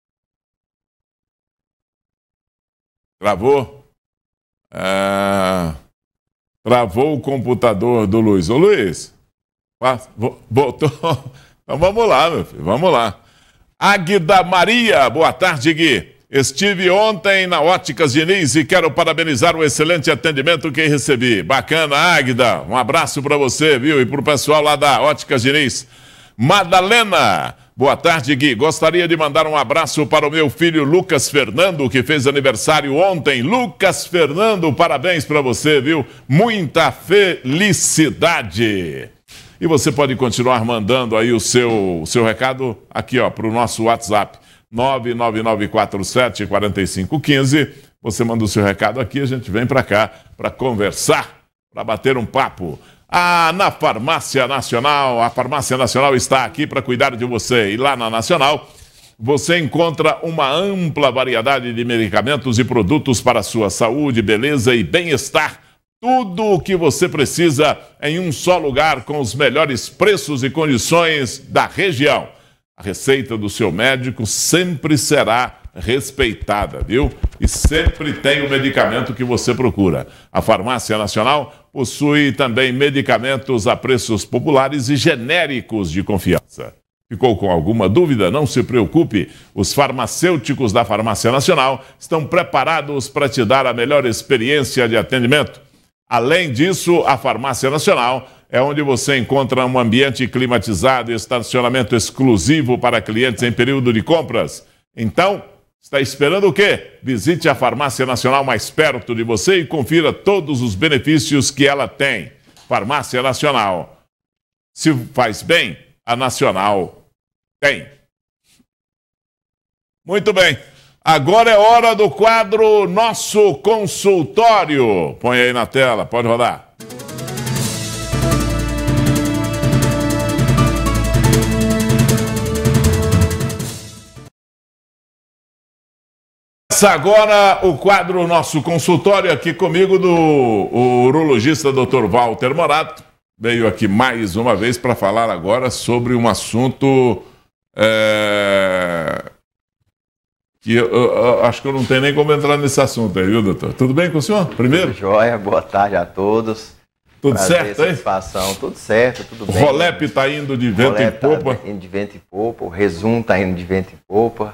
Travou? Ah, travou o computador do Luiz. Ô Luiz, voltou. Então vamos lá, meu filho, vamos lá. Águida Maria, boa tarde, Gui. Estive ontem na Óticas Diniz e quero parabenizar o excelente atendimento que recebi. Bacana, Águida. Um abraço para você, viu? E para o pessoal lá da Óticas Diniz. Madalena, boa tarde, Gui. Gostaria de mandar um abraço para o meu filho Lucas Fernando, que fez aniversário ontem. Lucas Fernando, parabéns para você, viu? Muita felicidade. E você pode continuar mandando aí o seu, o seu recado aqui, ó, para o nosso WhatsApp. nove nove nove quatro sete, quatro cinco um cinco. Você manda o seu recado aqui, a gente vem para cá para conversar, para bater um papo. Ah, na Farmácia Nacional, a Farmácia Nacional está aqui para cuidar de você. E lá na Nacional, você encontra uma ampla variedade de medicamentos e produtos para a sua saúde, beleza e bem-estar. Tudo o que você precisa em um só lugar, com os melhores preços e condições da região. A receita do seu médico sempre será respeitada, viu? E sempre tem o medicamento que você procura. A Farmácia Nacional possui também medicamentos a preços populares e genéricos de confiança. Ficou com alguma dúvida? Não se preocupe. Os farmacêuticos da Farmácia Nacional estão preparados para te dar a melhor experiência de atendimento. Além disso, a Farmácia Nacional é onde você encontra um ambiente climatizado e estacionamento exclusivo para clientes em período de compras. Então, está esperando o quê? Visite a Farmácia Nacional mais perto de você e confira todos os benefícios que ela tem. Farmácia Nacional. Se faz bem, a Nacional tem. Muito bem. Agora é hora do quadro Nosso Consultório. Põe aí na tela, pode rodar. Agora o quadro Nosso Consultório, aqui comigo do o urologista doutor Walter Morato. Veio aqui mais uma vez para falar agora sobre um assunto é, que eu, eu, eu acho que eu não tenho nem como entrar nesse assunto aí, viu, doutor? Tudo bem com o senhor? Primeiro? Tudo jóia, boa tarde a todos. Tudo Prazer, certo, hein? Satisfação, tudo certo, tudo bem. O Rolep está indo de vento em popa. Tá indo de vento em popa, o Resum está indo de vento em popa.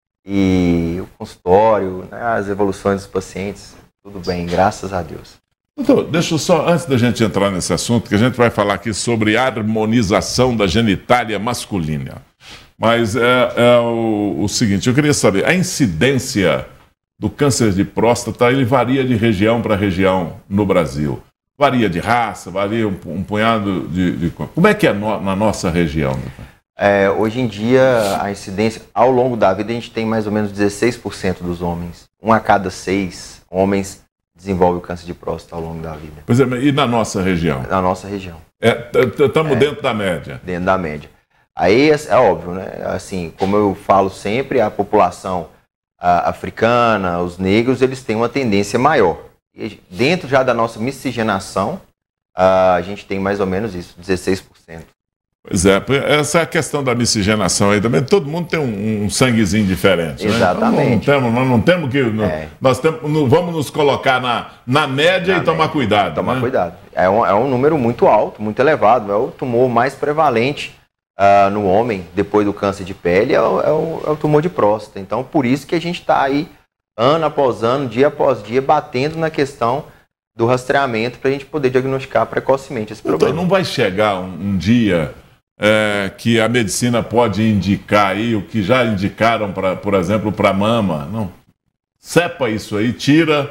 E o consultório, né, as evoluções dos pacientes, tudo bem, graças a Deus. Doutor, deixa eu só, antes da gente entrar nesse assunto, que a gente vai falar aqui sobre harmonização da genitália masculina. Mas é, é o, o seguinte, eu queria saber, a incidência do câncer de próstata, ele varia de região para região no Brasil. Varia de raça, varia um, um punhado de, de... Como é que é no, na nossa região, doutor? É, hoje em dia, a incidência, ao longo da vida, a gente tem mais ou menos dezesseis por cento dos homens. Um a cada seis homens desenvolve o câncer de próstata ao longo da vida. Pois é, e na nossa região? Na nossa região. Estamos é, é, dentro da média? Dentro da média. Aí, é, é óbvio, né? Assim, como eu falo sempre, a população a, africana, os negros, eles têm uma tendência maior. E dentro já da nossa miscigenação, a, a gente tem mais ou menos isso, dezesseis por cento. Pois é, essa questão da miscigenação aí também, todo mundo tem um, um sanguezinho diferente, exatamente. Né? Então, não temos, nós não temos que... É. Nós temos, vamos nos colocar na, na média na e tomar média. cuidado. Tomar né? cuidado. É um, é um número muito alto, muito elevado. É o tumor mais prevalente uh, no homem, depois do câncer de pele, é o, é o, é o tumor de próstata. Então, por isso que a gente está aí, ano após ano, dia após dia, batendo na questão do rastreamento para a gente poder diagnosticar precocemente esse problema. Então, não vai chegar um, um dia... É, que a medicina pode indicar aí o que já indicaram, pra, por exemplo, para mama. Não. Cepa isso aí, tira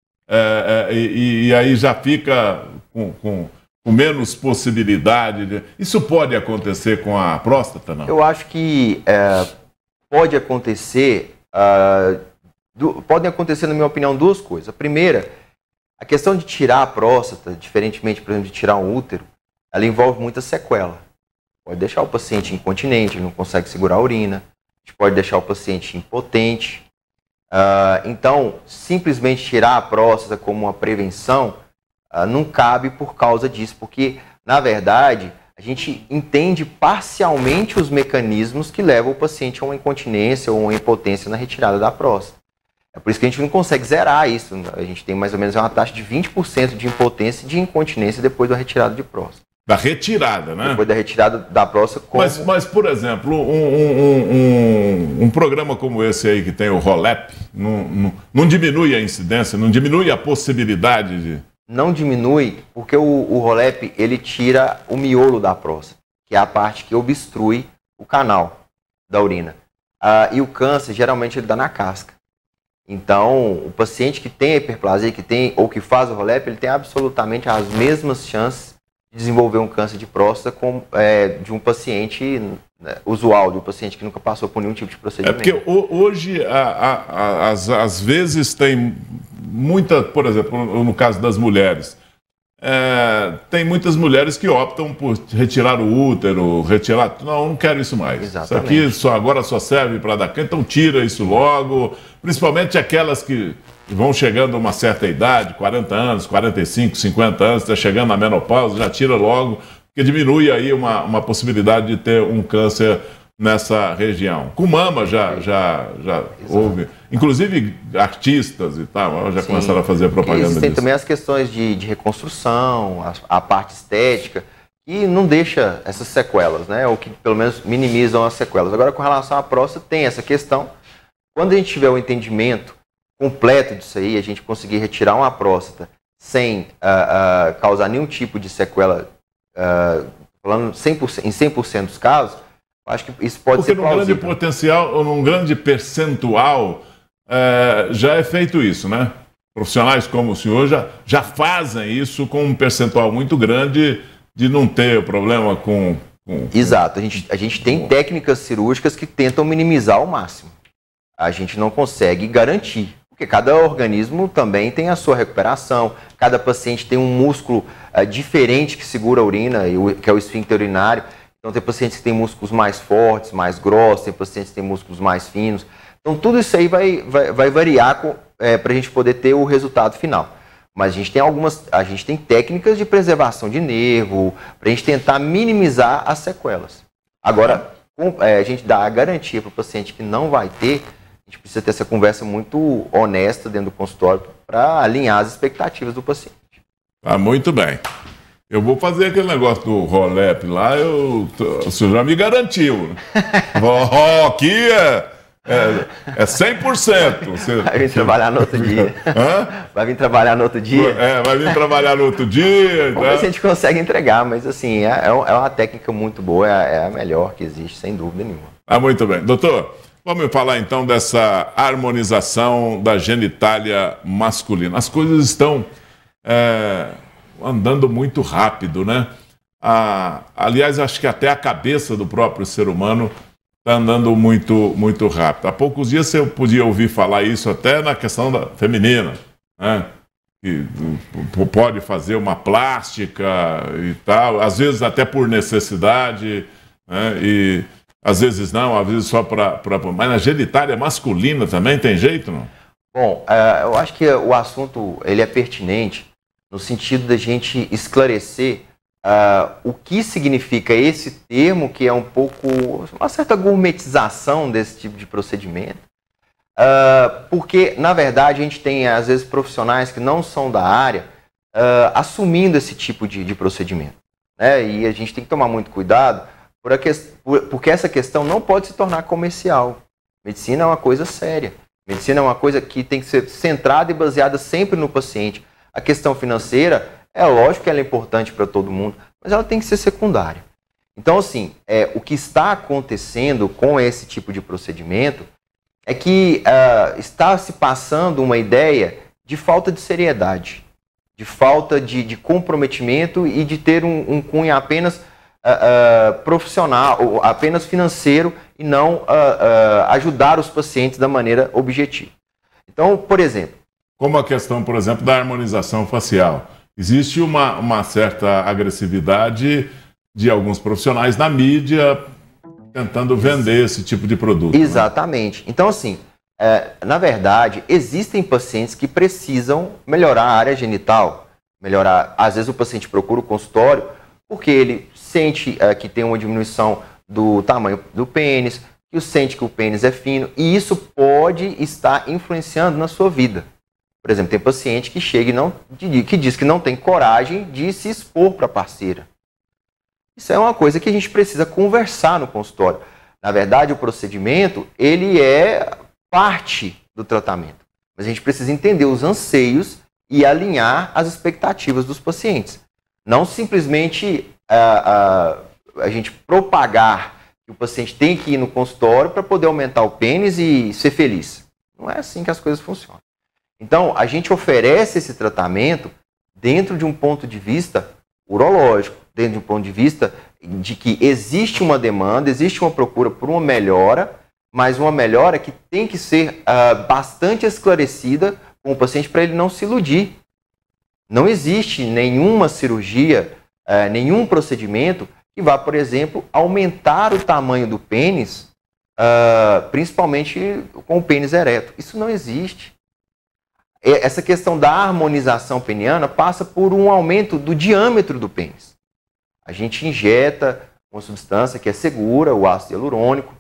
é, é, e, e aí já fica com, com, com menos possibilidade. De... Isso pode acontecer com a próstata, não? Eu acho que é, pode acontecer, uh, do, podem acontecer, na minha opinião, duas coisas. A primeira, a questão de tirar a próstata, diferentemente, por exemplo, de tirar um útero, ela envolve muita sequela. Pode deixar o paciente incontinente, ele não consegue segurar a urina. A gente pode deixar o paciente impotente. Uh, então, simplesmente tirar a próstata como uma prevenção uh, não cabe por causa disso, porque, na verdade, a gente entende parcialmente os mecanismos que levam o paciente a uma incontinência ou uma impotência na retirada da próstata. É por isso que a gente não consegue zerar isso. A gente tem mais ou menos uma taxa de vinte por cento de impotência e de incontinência depois da retirada de próstata. Da retirada, né? Depois da retirada da próstata. Como... Mas, mas, por exemplo, um, um, um, um programa como esse aí que tem o Rolep, não, não, não diminui a incidência, não diminui a possibilidade de... Não diminui, porque o, o Rolep, ele tira o miolo da próstata, que é a parte que obstrui o canal da urina. Ah, e o câncer, geralmente, ele dá na casca. Então, o paciente que tem hiperplasia, que tem, ou que faz o Rolep, ele tem absolutamente as mesmas chances de desenvolver um câncer de próstata com, é, de um paciente né, usual, de um paciente que nunca passou por nenhum tipo de procedimento. É porque hoje, a, a, a, às, às vezes, tem muita, por exemplo, no caso das mulheres, é, tem muitas mulheres que optam por retirar o útero, retirar... Não, não quero isso mais. Exatamente. Isso aqui só, agora só serve para dar câncer, então tira isso logo, principalmente aquelas que vão chegando a uma certa idade, quarenta anos, quarenta e cinco, cinquenta anos, está chegando na menopausa, já tira logo, porque diminui aí uma, uma possibilidade de ter um câncer nessa região. Com mama já, já, já houve, inclusive artistas e tal, já Sim. começaram a fazer propaganda disso. Tem também as questões de, de reconstrução, a, a parte estética, que não deixa essas sequelas, né? Ou que pelo menos minimizam as sequelas. Agora, com relação à próstata, tem essa questão. Quando a gente tiver o entendimento completo disso aí, a gente conseguir retirar uma próstata sem uh, uh, causar nenhum tipo de sequela, uh, falando cem por cento, em cem por cento dos casos, acho que isso pode Porque ser num plausível. grande potencial, ou num grande percentual, é, já é feito isso, né? Profissionais como o senhor já, já fazem isso com um percentual muito grande de não ter problema com... com Exato. A gente, a gente tem técnicas cirúrgicas que tentam minimizar ao máximo. A gente não consegue garantir, porque cada organismo também tem a sua recuperação, cada paciente tem um músculo uh, diferente que segura a urina, que é o esfíncter urinário. Então, tem pacientes que têm músculos mais fortes, mais grossos, tem pacientes que têm músculos mais finos. Então, tudo isso aí vai, vai, vai variar é, para a gente poder ter o resultado final. Mas a gente tem algumas, a gente tem técnicas de preservação de nervo, para a gente tentar minimizar as sequelas. Agora, com, é, a gente dá a garantia para o paciente que não vai ter, a gente precisa ter essa conversa muito honesta dentro do consultório para alinhar as expectativas do paciente. Ah, muito bem. Eu vou fazer aquele negócio do Rolep lá, eu, o senhor já me garantiu. Oh, aqui é, é, é cem por cento. Você, vai vir trabalhar no outro dia. Hã? Vai vir trabalhar no outro dia. É, vai vir trabalhar no outro dia. Vamos ver se a gente consegue entregar, mas assim, é, é uma técnica muito boa, é a melhor que existe, sem dúvida nenhuma. Ah, muito bem. Doutor, vamos falar então dessa harmonização da genitália masculina. As coisas estão... É, andando muito rápido, né? Ah, aliás, acho que até a cabeça do próprio ser humano está andando muito, muito rápido. Há poucos dias eu podia ouvir falar isso até na questão da feminina, né? Que pode fazer uma plástica e tal, às vezes até por necessidade, né? E às vezes não, às vezes só para... Pra... Mas na genitália masculina também tem jeito, não? Bom, uh, eu acho que o assunto ele é pertinente no sentido da gente esclarecer uh, o que significa esse termo, que é um pouco, uma certa gourmetização desse tipo de procedimento, uh, porque, na verdade, a gente tem, às vezes, profissionais que não são da área uh, assumindo esse tipo de, de procedimento, né? E a gente tem que tomar muito cuidado, por a que, por, porque essa questão não pode se tornar comercial. Medicina é uma coisa séria. Medicina é uma coisa que tem que ser centrada e baseada sempre no paciente. A questão financeira, é lógico que ela é importante para todo mundo, mas ela tem que ser secundária. Então, assim, é, o que está acontecendo com esse tipo de procedimento é que uh, está se passando uma ideia de falta de seriedade, de falta de, de comprometimento e de ter um, um cunho apenas uh, uh, profissional, ou apenas financeiro, e não uh, uh, ajudar os pacientes da maneira objetiva. Então, por exemplo, como a questão, por exemplo, da harmonização facial. Existe uma, uma certa agressividade de alguns profissionais na mídia tentando vender esse tipo de produto. Exatamente. Né? Então, assim, é, na verdade, existem pacientes que precisam melhorar a área genital, melhorar. Às vezes o paciente procura o consultório porque ele sente uh, que tem uma diminuição do tamanho do pênis, que sente que o pênis é fino, e isso pode estar influenciando na sua vida. Por exemplo, tem paciente que chega e não, que diz que não tem coragem de se expor para a parceira. Isso é uma coisa que a gente precisa conversar no consultório. Na verdade, o procedimento, ele é parte do tratamento. Mas a gente precisa entender os anseios e alinhar as expectativas dos pacientes. Não simplesmente uh, uh, a gente propagar que o paciente tem que ir no consultório para poder aumentar o pênis e ser feliz. Não é assim que as coisas funcionam. Então, a gente oferece esse tratamento dentro de um ponto de vista urológico, dentro de um ponto de vista de que existe uma demanda, existe uma procura por uma melhora, mas uma melhora que tem que ser uh, bastante esclarecida com o paciente para ele não se iludir. Não existe nenhuma cirurgia, uh, nenhum procedimento que vá, por exemplo, aumentar o tamanho do pênis, uh, principalmente com o pênis ereto. Isso não existe. Essa questão da harmonização peniana passa por um aumento do diâmetro do pênis. A gente injeta uma substância que é segura, o ácido hialurônico,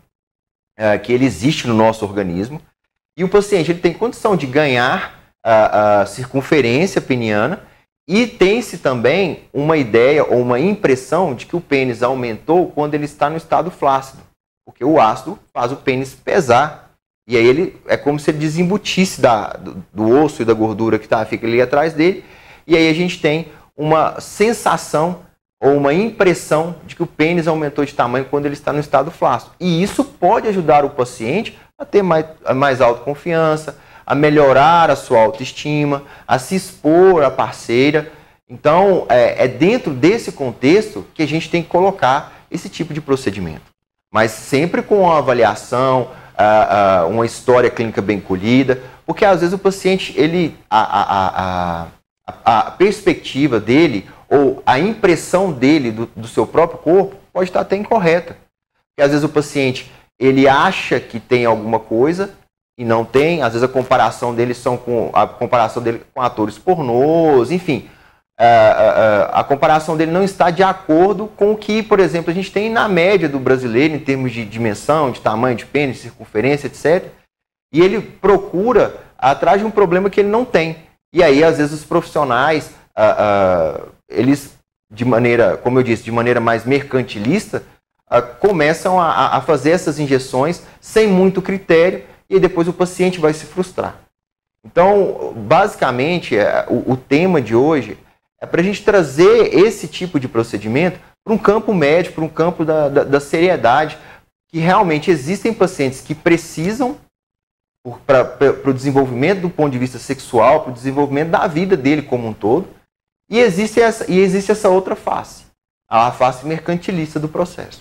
é, que ele existe no nosso organismo, e o paciente ele tem condição de ganhar a, a circunferência peniana, e tem-se também uma ideia ou uma impressão de que o pênis aumentou quando ele está no estado flácido, porque o ácido faz o pênis pesar. E aí ele é como se ele desembutisse da, do, do osso e da gordura que tá, fica ali atrás dele. E aí a gente tem uma sensação ou uma impressão de que o pênis aumentou de tamanho quando ele está no estado flácido. E isso pode ajudar o paciente a ter mais, a mais autoconfiança, a melhorar a sua autoestima, a se expor à parceira. Então é, é dentro desse contexto que a gente tem que colocar esse tipo de procedimento. Mas sempre com a avaliação, Uh, uh, uma história clínica bem colhida, porque às vezes o paciente, ele, a, a, a, a perspectiva dele ou a impressão dele do, do seu próprio corpo pode estar até incorreta. Porque às vezes o paciente, ele acha que tem alguma coisa e não tem, às vezes a comparação dele são com a comparação dele com atores pornôs, enfim, uh, uh, uh, a comparação dele não está de acordo com o que, por exemplo, a gente tem na média do brasileiro em termos de dimensão, de tamanho de pênis, circunferência, etcétera. E ele procura atrás de um problema que ele não tem. E aí, às vezes, os profissionais, uh, uh, eles, de maneira, como eu disse, de maneira mais mercantilista, uh, começam a, a fazer essas injeções sem muito critério, e depois o paciente vai se frustrar. Então, basicamente, o, o tema de hoje é para a gente trazer esse tipo de procedimento para um campo médico, para um campo da, da, da seriedade, que realmente existem pacientes que precisam para o desenvolvimento do ponto de vista sexual, para o desenvolvimento da vida dele como um todo, e existe essa, e existe essa outra face, a face mercantilista do processo.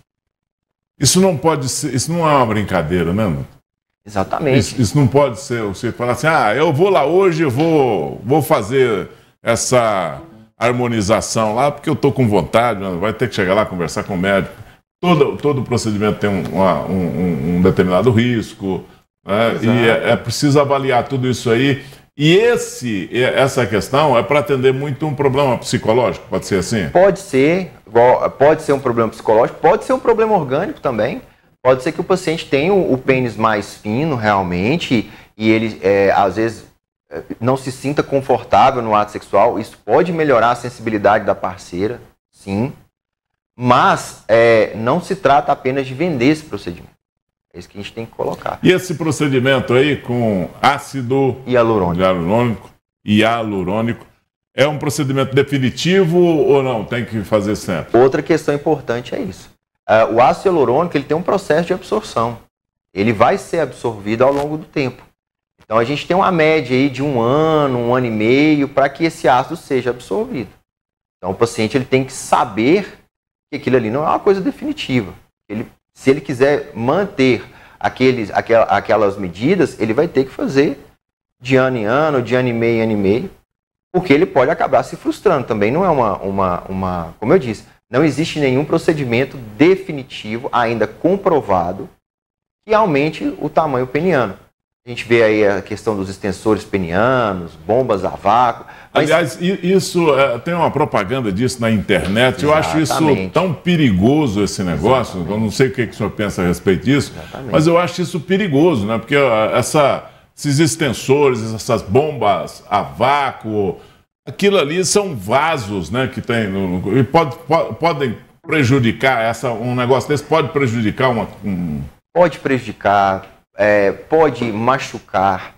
Isso não pode ser, isso não é uma brincadeira, né, Milton? Exatamente. Isso, isso não pode ser, você falar assim, ah, eu vou lá hoje, eu vou, vou fazer essa harmonização lá, porque eu estou com vontade, vai ter que chegar lá conversar com o médico. Todo, todo procedimento tem um, uma, um, um determinado risco, né? E é, é preciso avaliar tudo isso aí. E esse, essa questão é para atender muito um problema psicológico, pode ser assim? Pode ser, igual, pode ser um problema psicológico, pode ser um problema orgânico também. Pode ser que o paciente tenha o, o pênis mais fino realmente e ele, é, às vezes, não se sinta confortável no ato sexual. Isso pode melhorar a sensibilidade da parceira, sim. Mas é, não se trata apenas de vender esse procedimento. É isso que a gente tem que colocar. E esse procedimento aí com ácido hialurônico, hialurônico, hialurônico é um procedimento definitivo ou não? Tem que fazer sempre? Outra questão importante é isso. Uh, o ácido hialurônico ele tem um processo de absorção. Ele vai ser absorvido ao longo do tempo. Então a gente tem uma média aí de um ano, um ano e meio para que esse ácido seja absorvido. Então o paciente ele tem que saber que aquilo ali não é uma coisa definitiva. Ele, se ele quiser manter aqueles, aquel, aquelas medidas, ele vai ter que fazer de ano em ano, de ano e meio em ano e meio, porque ele pode acabar se frustrando. Também não é uma, uma, uma como eu disse, não existe nenhum procedimento definitivo, ainda comprovado, que aumente o tamanho peniano. A gente vê aí a questão dos extensores penianos, bombas a vácuo. Mas... Aliás, isso é, tem uma propaganda disso na internet. Eu acho isso tão perigoso, esse negócio. Exatamente. Eu não sei o que, que o senhor pensa a respeito disso, Exatamente. Mas eu acho isso perigoso, né? Porque essa, esses extensores, essas bombas a vácuo, aquilo ali são vasos, né? Que tem no, e pode, pode, podem prejudicar essa, um negócio desse pode prejudicar uma. Um... Pode prejudicar. É, pode machucar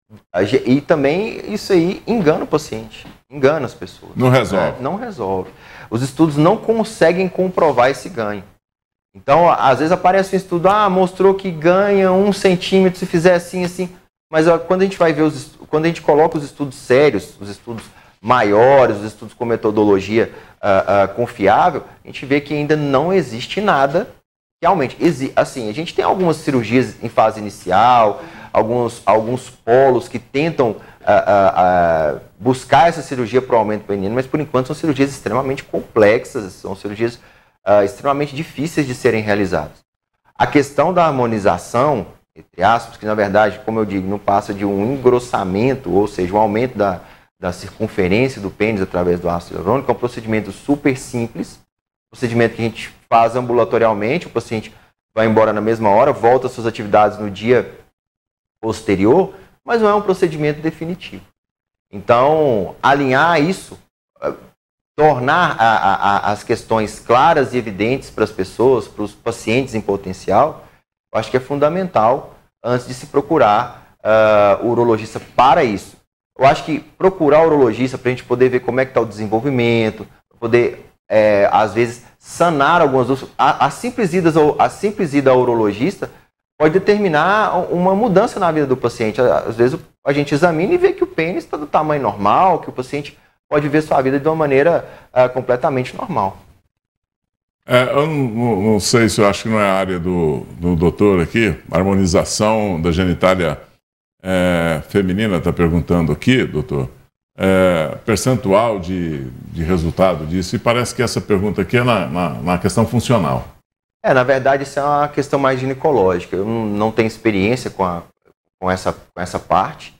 e também isso aí engana o paciente, engana as pessoas. Não resolve. Né? Não resolve. Os estudos não conseguem comprovar esse ganho. Então, às vezes aparece um estudo, ah, mostrou que ganha um centímetro se fizer assim, assim. Mas ó, quando a gente vai ver, os, quando a gente coloca os estudos sérios, os estudos maiores, os estudos com metodologia uh, uh, confiável, a gente vê que ainda não existe nada. Realmente, assim, a gente tem algumas cirurgias em fase inicial, alguns, alguns polos que tentam uh, uh, uh, buscar essa cirurgia para o aumento peniano, mas por enquanto são cirurgias extremamente complexas, são cirurgias uh, extremamente difíceis de serem realizadas. A questão da harmonização, entre aspas, que na verdade, como eu digo, não passa de um engrossamento, ou seja, um aumento da, da circunferência do pênis através do ácido hialurônico, é um procedimento super simples, procedimento que a gente faz ambulatorialmente, o paciente vai embora na mesma hora, volta às suas atividades no dia posterior, mas não é um procedimento definitivo. Então, alinhar isso, tornar a, a, a, as questões claras e evidentes para as pessoas, para os pacientes em potencial, eu acho que é fundamental antes de se procurar uh, o urologista para isso. Eu acho que procurar o urologista para a gente poder ver como é que está o desenvolvimento, poder... É, às vezes, sanar algumas dúvidas. A, a, simples ida, a simples ida ao urologista pode determinar uma mudança na vida do paciente. Às vezes, a gente examina e vê que o pênis está do tamanho normal, que o paciente pode ver sua vida de uma maneira uh, completamente normal. É, eu não, não sei se eu acho que não é a área do, do doutor aqui, harmonização da genitália é, feminina, está perguntando aqui, doutor. É, percentual de, de resultado disso, e parece que essa pergunta aqui é na, na, na questão funcional. É, na verdade, isso é uma questão mais ginecológica. Eu não, não tenho experiência com, a, com, essa, com essa parte.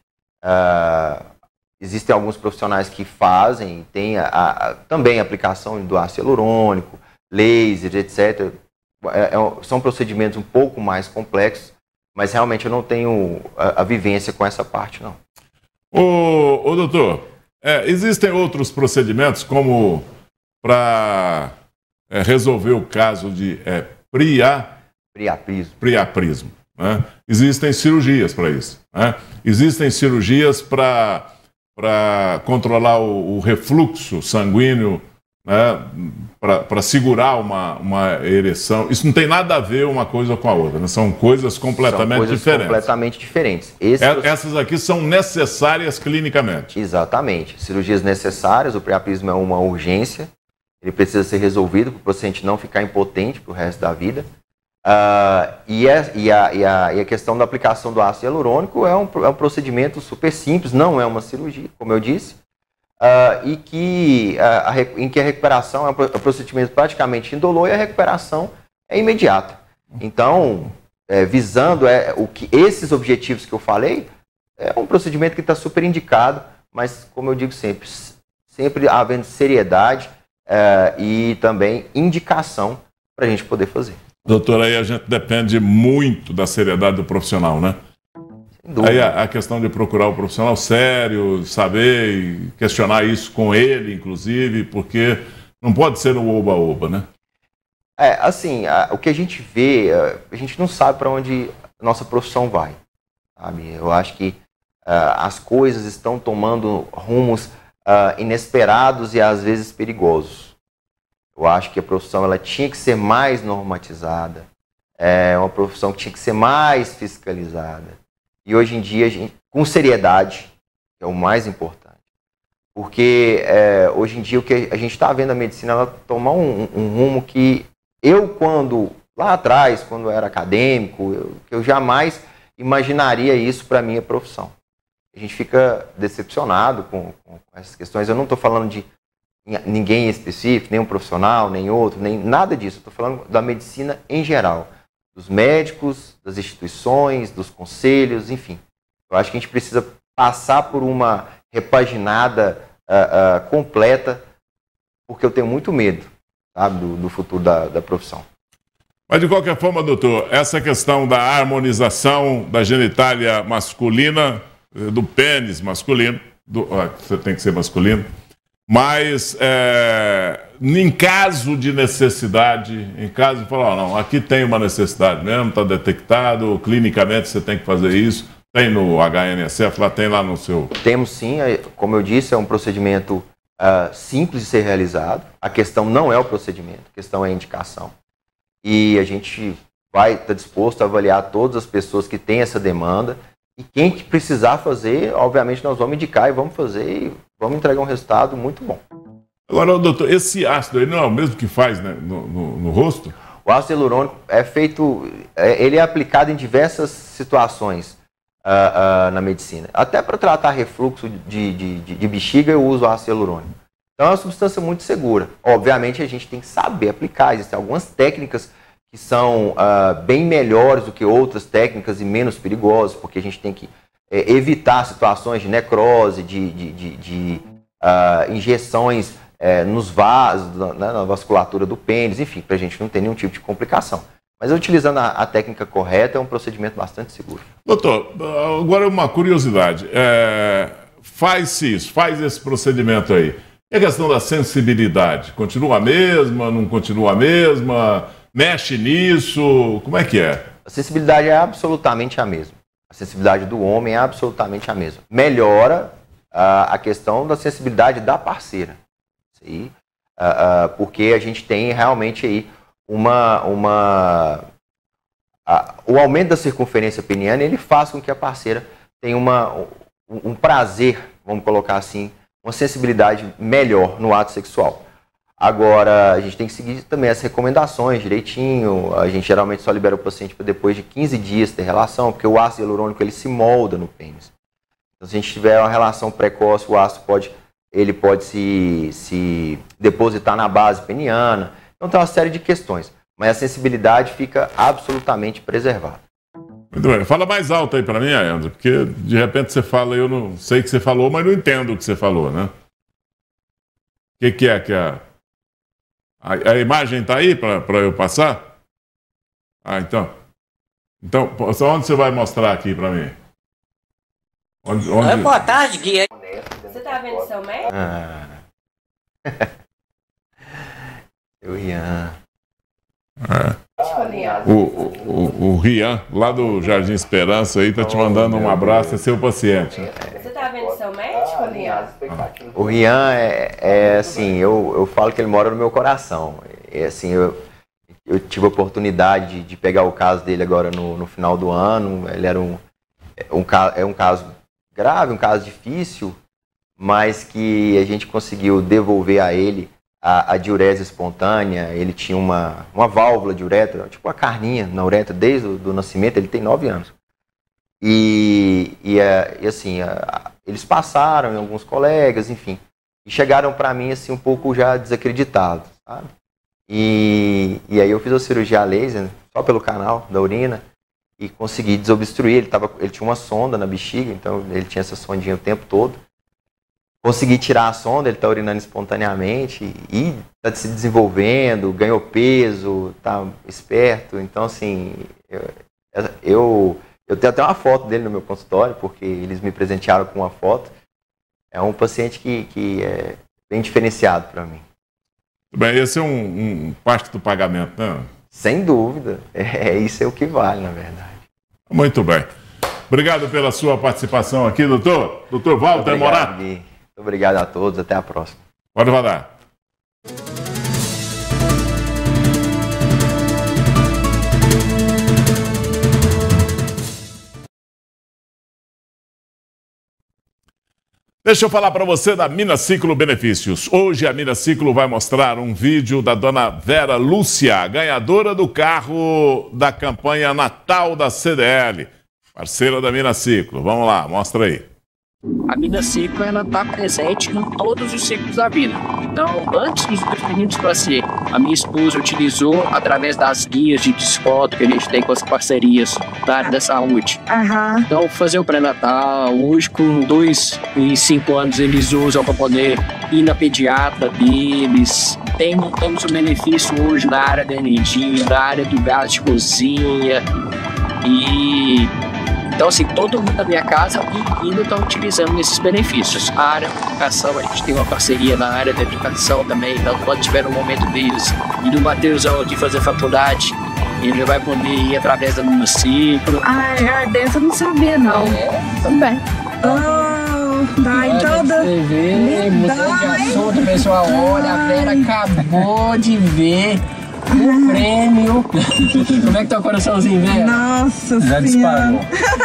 Uh, existem alguns profissionais que fazem, tem a, a, também a aplicação do ácido hialurônico, laser, etcétera. É, é, são procedimentos um pouco mais complexos, mas realmente eu não tenho a, a vivência com essa parte, não. Ô, ô doutor, é, existem outros procedimentos como para é, resolver o caso de é, pria, priaprismo. priaprismo né? Existem cirurgias para isso. Né? Existem cirurgias para para controlar o, o refluxo sanguíneo, né? Para segurar uma, uma ereção. Isso não tem nada a ver uma coisa com a outra, né? São coisas completamente são coisas diferentes. completamente diferentes. Esse é, essas aqui são necessárias clinicamente. Exatamente. Cirurgias necessárias, o priaprismo é uma urgência, ele precisa ser resolvido para o paciente não ficar impotente para o resto da vida. Uh, e, é, e, a, e, a, e a questão da aplicação do ácido hialurônico é um, é um procedimento super simples, não é uma cirurgia, como eu disse. Uh, e que, uh, a, em que a recuperação é um procedimento praticamente indolor e a recuperação é imediata. Então, é, visando é, o que, esses objetivos que eu falei, é um procedimento que está super indicado, mas, como eu digo sempre, sempre havendo seriedade uh, e também indicação para a gente poder fazer. Doutor, aí a gente depende muito da seriedade do profissional, né? Aí a, a questão de procurar o profissional sério, saber e questionar isso com ele, inclusive, porque não pode ser um oba-oba, né? É, assim, a, o que a gente vê, a, a gente não sabe para onde a nossa profissão vai, sabe? Eu acho que uh, as coisas estão tomando rumos uh, inesperados e às vezes perigosos. Eu acho que a profissão ela tinha que ser mais normatizada, é uma profissão que tinha que ser mais fiscalizada. E hoje em dia, a gente, com seriedade, que é o mais importante. Porque é, hoje em dia o que a gente está vendo a medicina ela tomar um, um rumo que eu, quando, lá atrás, quando eu era acadêmico, eu, eu jamais imaginaria isso para a minha profissão. A gente fica decepcionado com, com essas questões. Eu não estou falando de ninguém específico, nem um profissional, nem outro, nem nada disso. Estou falando da medicina em geral. Dos médicos, das instituições, dos conselhos, enfim. Eu acho que a gente precisa passar por uma repaginada uh, uh, completa, porque eu tenho muito medo, sabe, do, do futuro da, da profissão. Mas, de qualquer forma, doutor, essa questão da harmonização da genitália masculina, do pênis masculino, do, ah, você tem que ser masculino, mas é, em caso de necessidade, em caso de falar, oh, não, aqui tem uma necessidade mesmo, está detectado, clinicamente você tem que fazer isso, tem no H N S F, lá tem lá no seu... Temos sim, como eu disse, é um procedimento uh, simples de ser realizado, a questão não é o procedimento, a questão é a indicação. E a gente vai estar disposto a avaliar todas as pessoas que têm essa demanda, e quem que precisar fazer, obviamente nós vamos indicar e vamos fazer e vamos entregar um resultado muito bom. Agora, doutor, esse ácido aí não é o mesmo que faz, né, no, no, no rosto? O ácido hialurônico é feito, é, ele é aplicado em diversas situações uh, uh, na medicina. Até para tratar refluxo de, de, de, de bexiga eu uso ácido hialurônico. Então é uma substância muito segura. Obviamente a gente tem que saber aplicar, existem algumas técnicas que são uh, bem melhores do que outras técnicas e menos perigosas, porque a gente tem que é, evitar situações de necrose, de, de, de, de uh, injeções é, nos vasos, né, na vasculatura do pênis, enfim, para a gente não ter nenhum tipo de complicação. Mas utilizando a, a técnica correta é um procedimento bastante seguro. Doutor, agora uma curiosidade. É, faz-se isso, faz esse procedimento aí. E a questão da sensibilidade? Continua a mesma, não continua a mesma? Mexe nisso? Como é que é? A sensibilidade é absolutamente a mesma. A sensibilidade do homem é absolutamente a mesma. Melhora uh, a questão da sensibilidade da parceira. Sim? Uh, uh, porque a gente tem realmente aí uma... uma uh, o aumento da circunferência peniana, ele faz com que a parceira tenha uma, um, um prazer, vamos colocar assim, uma sensibilidade melhor no ato sexual. Agora, a gente tem que seguir também as recomendações direitinho. A gente geralmente só libera o paciente para depois de quinze dias ter relação, porque o ácido hialurônico ele se molda no pênis. Então, se a gente tiver uma relação precoce, o ácido pode, ele pode se, se depositar na base peniana. Então, tem uma série de questões. Mas a sensibilidade fica absolutamente preservada. Muito bem. Fala mais alto aí para mim, André, porque de repente você fala, eu não sei o que você falou, mas não entendo o que você falou, né? O que, que é que a... A, a imagem está aí para eu passar? Ah, então. Então, só onde você vai mostrar aqui para mim? Onde, onde... Oi, boa tarde, Gui. Você tá vendo seu médico? Ah. O Rian. É. O, o, o, o Rian, lá do Jardim Esperança, aí, tá te mandando um abraço, é seu paciente. Você tá vendo seu médico, Rian? O Rian é, é assim, eu, eu falo que ele mora no meu coração. É assim, eu, eu tive a oportunidade de, de pegar o caso dele agora no, no final do ano. Ele era um, um, é um caso grave, um caso difícil, mas que a gente conseguiu devolver a ele a, a diurese espontânea. Ele tinha uma, uma válvula de uretra, tipo uma carninha na uretra desde o do nascimento. Ele tem nove anos. E, e, e assim, a, eles passaram em alguns colegas, enfim, e chegaram para mim assim um pouco já desacreditados, sabe? E, e aí eu fiz a cirurgia a laser, só pelo canal da urina, e consegui desobstruir. Ele, tava, ele tinha uma sonda na bexiga, então ele tinha essa sondinha o tempo todo. Consegui tirar a sonda, ele está urinando espontaneamente e está se desenvolvendo, ganhou peso, está esperto. Então, assim, eu, eu, eu tenho até uma foto dele no meu consultório, porque eles me presentearam com uma foto. É um paciente que, que é bem diferenciado para mim. Bem, esse é um, um parte do pagamento, né? Sem dúvida. É, isso é o que vale, na verdade. Muito bem. Obrigado pela sua participação aqui, doutor. Doutor Walter Morato. Muito obrigado a todos. Até a próxima. Pode rodar. Deixa eu falar para você da Minaciclo Benefícios. Hoje a Minaciclo vai mostrar um vídeo da dona Vera Lúcia, ganhadora do carro da campanha Natal da C D L, parceira da Minaciclo. Vamos lá, mostra aí. A vida ciclo, ela está presente em todos os ciclos da vida. Então, antes dos experimentos para ser, a minha esposa utilizou através das guias de desfoto que a gente tem com as parcerias da área da saúde. Uhum. Então, fazer o pré-natal, hoje com dois e cinco anos eles usam para poder ir na pediatra deles. Tem, temos o benefício hoje na área da energia, na área do gás de cozinha. E então, assim, todo mundo da minha casa e ainda está utilizando esses benefícios. A área da educação, a gente tem uma parceria na área da educação também. Então, quando tiver um momento deles e do Mateusão de fazer faculdade, ele vai poder ir através do meu ciclo. Ah, é, dessa eu não sabia, não. É, também. Oh, tá, então... Você vê, mudou de assunto, pessoal. Olha, a Vera acabou de ver o prêmio. Como é que tá o coraçãozinho, Vera? Nossa Já Senhora. disparou.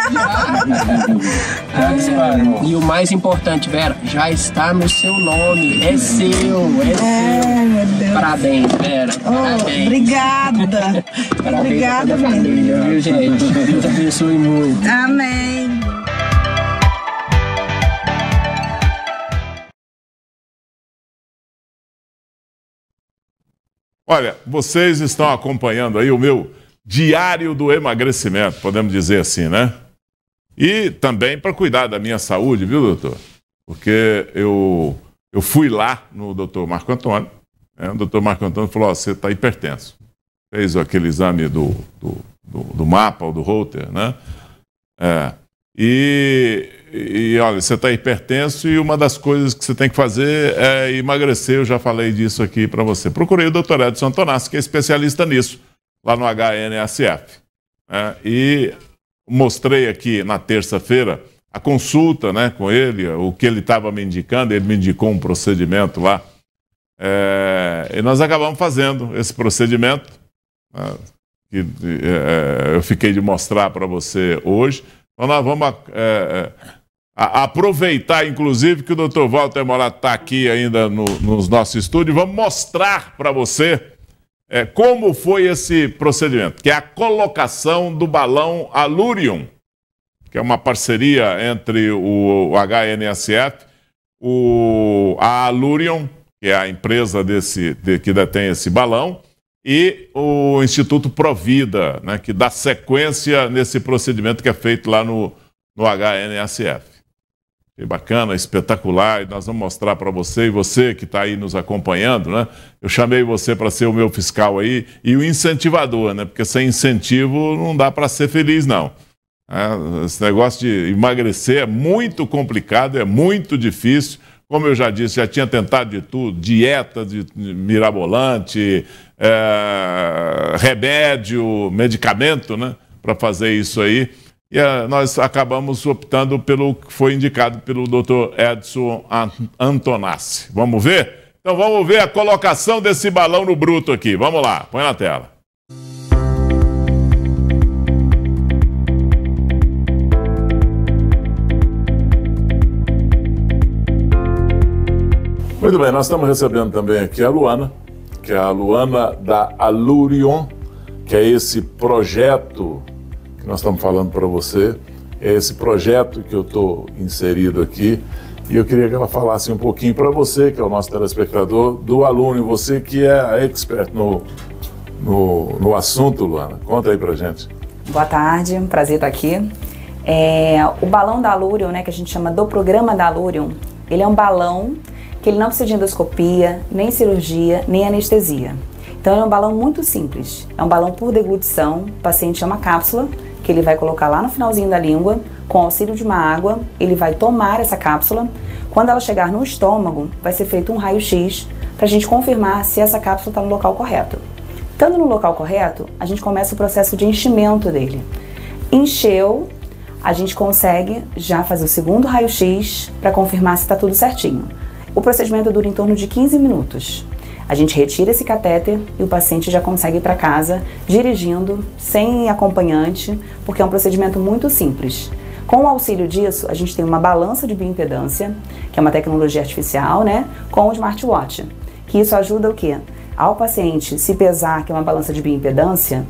Já, já disparou. E o mais importante, Vera, já está no seu nome. É seu, é, é seu. Meu Deus. Parabéns, Vera. Oh, parabéns. Obrigada. Parabéns Obrigada, pela família, viu, gente? Deus abençoe muito. Amém. Olha, vocês estão acompanhando aí o meu diário do emagrecimento, podemos dizer assim, né? E também para cuidar da minha saúde, viu, doutor? Porque eu, eu fui lá no doutor Marco Antônio, né? O doutor Marco Antônio falou, ó, você está hipertenso. Fez aquele exame do, do, do, do mapa, ou do Holter, né? É, e, e, olha, você está hipertenso e uma das coisas que você tem que fazer é emagrecer. Eu já falei disso aqui para você. Procurei o doutor Edson Antonassi, que é especialista nisso, lá no H N S F. É, e mostrei aqui na terça-feira a consulta, né, com ele, o que ele estava me indicando. Ele me indicou um procedimento lá. É, e nós acabamos fazendo esse procedimento, né, que é, eu fiquei de mostrar para você hoje. Então nós vamos é, a, aproveitar, inclusive, que o doutor Walter Morato está aqui ainda no, nos nossos estúdios. Vamos mostrar para você é, como foi esse procedimento, que é a colocação do balão Allurion, que é uma parceria entre o, o H N S F, o, a Allurion, que é a empresa desse, de, que detém esse balão, e o Instituto Provida, né, que dá sequência nesse procedimento que é feito lá no, no H N S F. Que bacana, espetacular, e nós vamos mostrar para você, e você que está aí nos acompanhando, né? Eu chamei você para ser o meu fiscal aí e o incentivador, né? Porque sem incentivo não dá para ser feliz, não. É, esse negócio de emagrecer é muito complicado, é muito difícil. Como eu já disse, já tinha tentado de tudo, dieta de mirabolante, é, remédio, medicamento, né, para fazer isso aí. E é, nós acabamos optando pelo que foi indicado pelo doutor Edson Antonassi. Vamos ver? Então vamos ver a colocação desse balão no bruto aqui. Vamos lá, põe na tela. Muito bem, nós estamos recebendo também aqui a Luana, que é a Luana da Allurion, que é esse projeto que nós estamos falando para você, é esse projeto que eu estou inserido aqui, e eu queria que ela falasse um pouquinho para você, que é o nosso telespectador, do Allurion, você que é expert no, no, no assunto, Luana. Conta aí para gente. Boa tarde, um prazer estar aqui. É, o balão da Allurion, né, que a gente chama do programa da Allurion, ele é um balão que ele não precisa de endoscopia, nem cirurgia, nem anestesia. Então ele é um balão muito simples. É um balão por deglutição. O paciente é uma cápsula que ele vai colocar lá no finalzinho da língua, com auxílio de uma água, ele vai tomar essa cápsula. Quando ela chegar no estômago, vai ser feito um raio-x para a gente confirmar se essa cápsula está no local correto. Estando no local correto, a gente começa o processo de enchimento dele. Encheu, a gente consegue já fazer o segundo raio-x para confirmar se está tudo certinho. O procedimento dura em torno de quinze minutos. A gente retira esse catéter e o paciente já consegue ir para casa dirigindo, sem acompanhante, porque é um procedimento muito simples. Com o auxílio disso, a gente tem uma balança de bioimpedância, que é uma tecnologia artificial, né, com o smartwatch, que isso ajuda o quê? Ao paciente se pesar, que é uma balança de bioimpedância,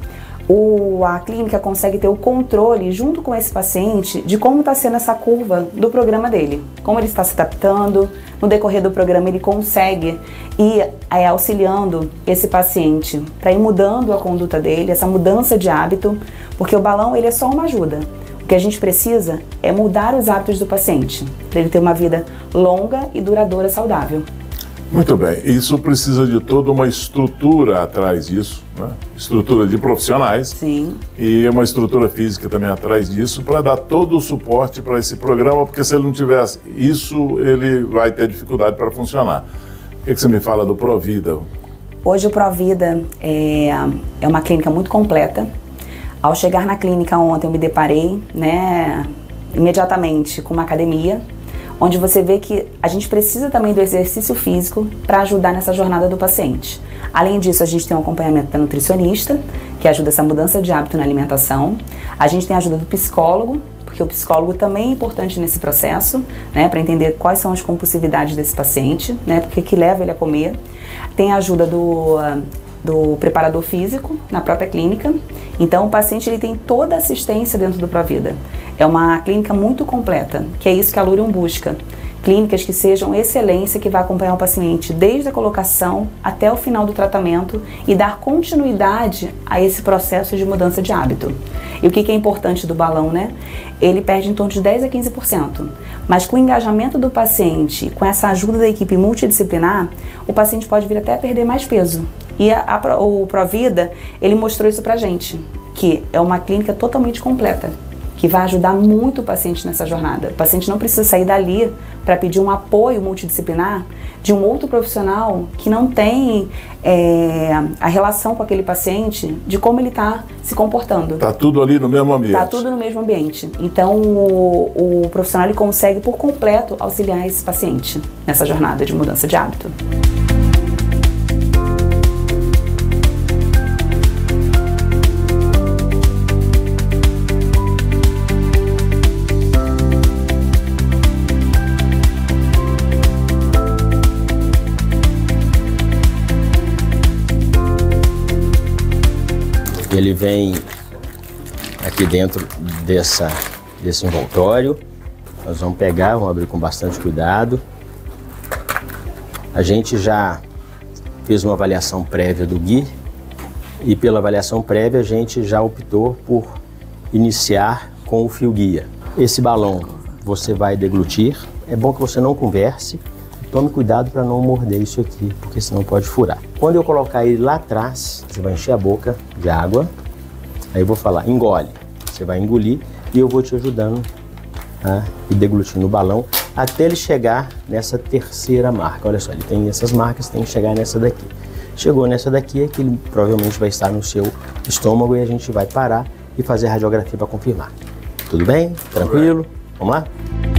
o, a clínica consegue ter o controle, junto com esse paciente, de como está sendo essa curva do programa dele, como ele está se adaptando. No decorrer do programa ele consegue ir é, auxiliando esse paciente para ir mudando a conduta dele, essa mudança de hábito, porque o balão ele é só uma ajuda. O que a gente precisa é mudar os hábitos do paciente, para ele ter uma vida longa e duradoura saudável. Muito bem, isso precisa de toda uma estrutura atrás disso, né? Estrutura de profissionais. Sim. E uma estrutura física também atrás disso, para dar todo o suporte para esse programa, porque se ele não tivesse isso, ele vai ter dificuldade para funcionar. O que, que você me fala do Provida? Hoje o Provida é, é uma clínica muito completa. Ao chegar na clínica ontem eu me deparei, né, imediatamente com uma academia, onde você vê que a gente precisa também do exercício físico para ajudar nessa jornada do paciente. Além disso, a gente tem um acompanhamento da nutricionista, que ajuda essa mudança de hábito na alimentação. A gente tem a ajuda do psicólogo, porque o psicólogo também é importante nesse processo, né, para entender quais são as compulsividades desse paciente, né, porque que leva ele a comer. Tem a ajuda do, do preparador físico na própria clínica. Então, o paciente ele tem toda a assistência dentro do Provida. É uma clínica muito completa, que é isso que a Lurium busca. Clínicas que sejam excelência, que vai acompanhar o paciente desde a colocação até o final do tratamento e dar continuidade a esse processo de mudança de hábito. E o que é importante do balão, né? Ele perde em torno de dez a quinze por cento. Mas com o engajamento do paciente, com essa ajuda da equipe multidisciplinar, o paciente pode vir até a perder mais peso. E a, a, o Provida, ele mostrou isso pra gente, que é uma clínica totalmente completa, que vai ajudar muito o paciente nessa jornada. O paciente não precisa sair dali para pedir um apoio multidisciplinar de um outro profissional que não tem é, a relação com aquele paciente de como ele está se comportando. Está tudo ali no mesmo ambiente. Está tudo no mesmo ambiente. Então o, o profissional ele consegue por completo auxiliar esse paciente nessa jornada de mudança de hábito. Ele vem aqui dentro dessa, desse envoltório. Nós vamos pegar, vamos abrir com bastante cuidado. A gente já fez uma avaliação prévia do Gui e pela avaliação prévia a gente já optou por iniciar com o fio guia. Esse balão você vai deglutir. É bom que você não converse. Tome cuidado para não morder isso aqui, porque senão pode furar. Quando eu colocar ele lá atrás, você vai encher a boca de água. Aí eu vou falar, engole. Você vai engolir e eu vou te ajudando a ir deglutindo o balão até ele chegar nessa terceira marca. Olha só, ele tem essas marcas, tem que chegar nessa daqui. Chegou nessa daqui, é que ele provavelmente vai estar no seu estômago e a gente vai parar e fazer a radiografia para confirmar. Tudo bem? Tranquilo? Vamos lá?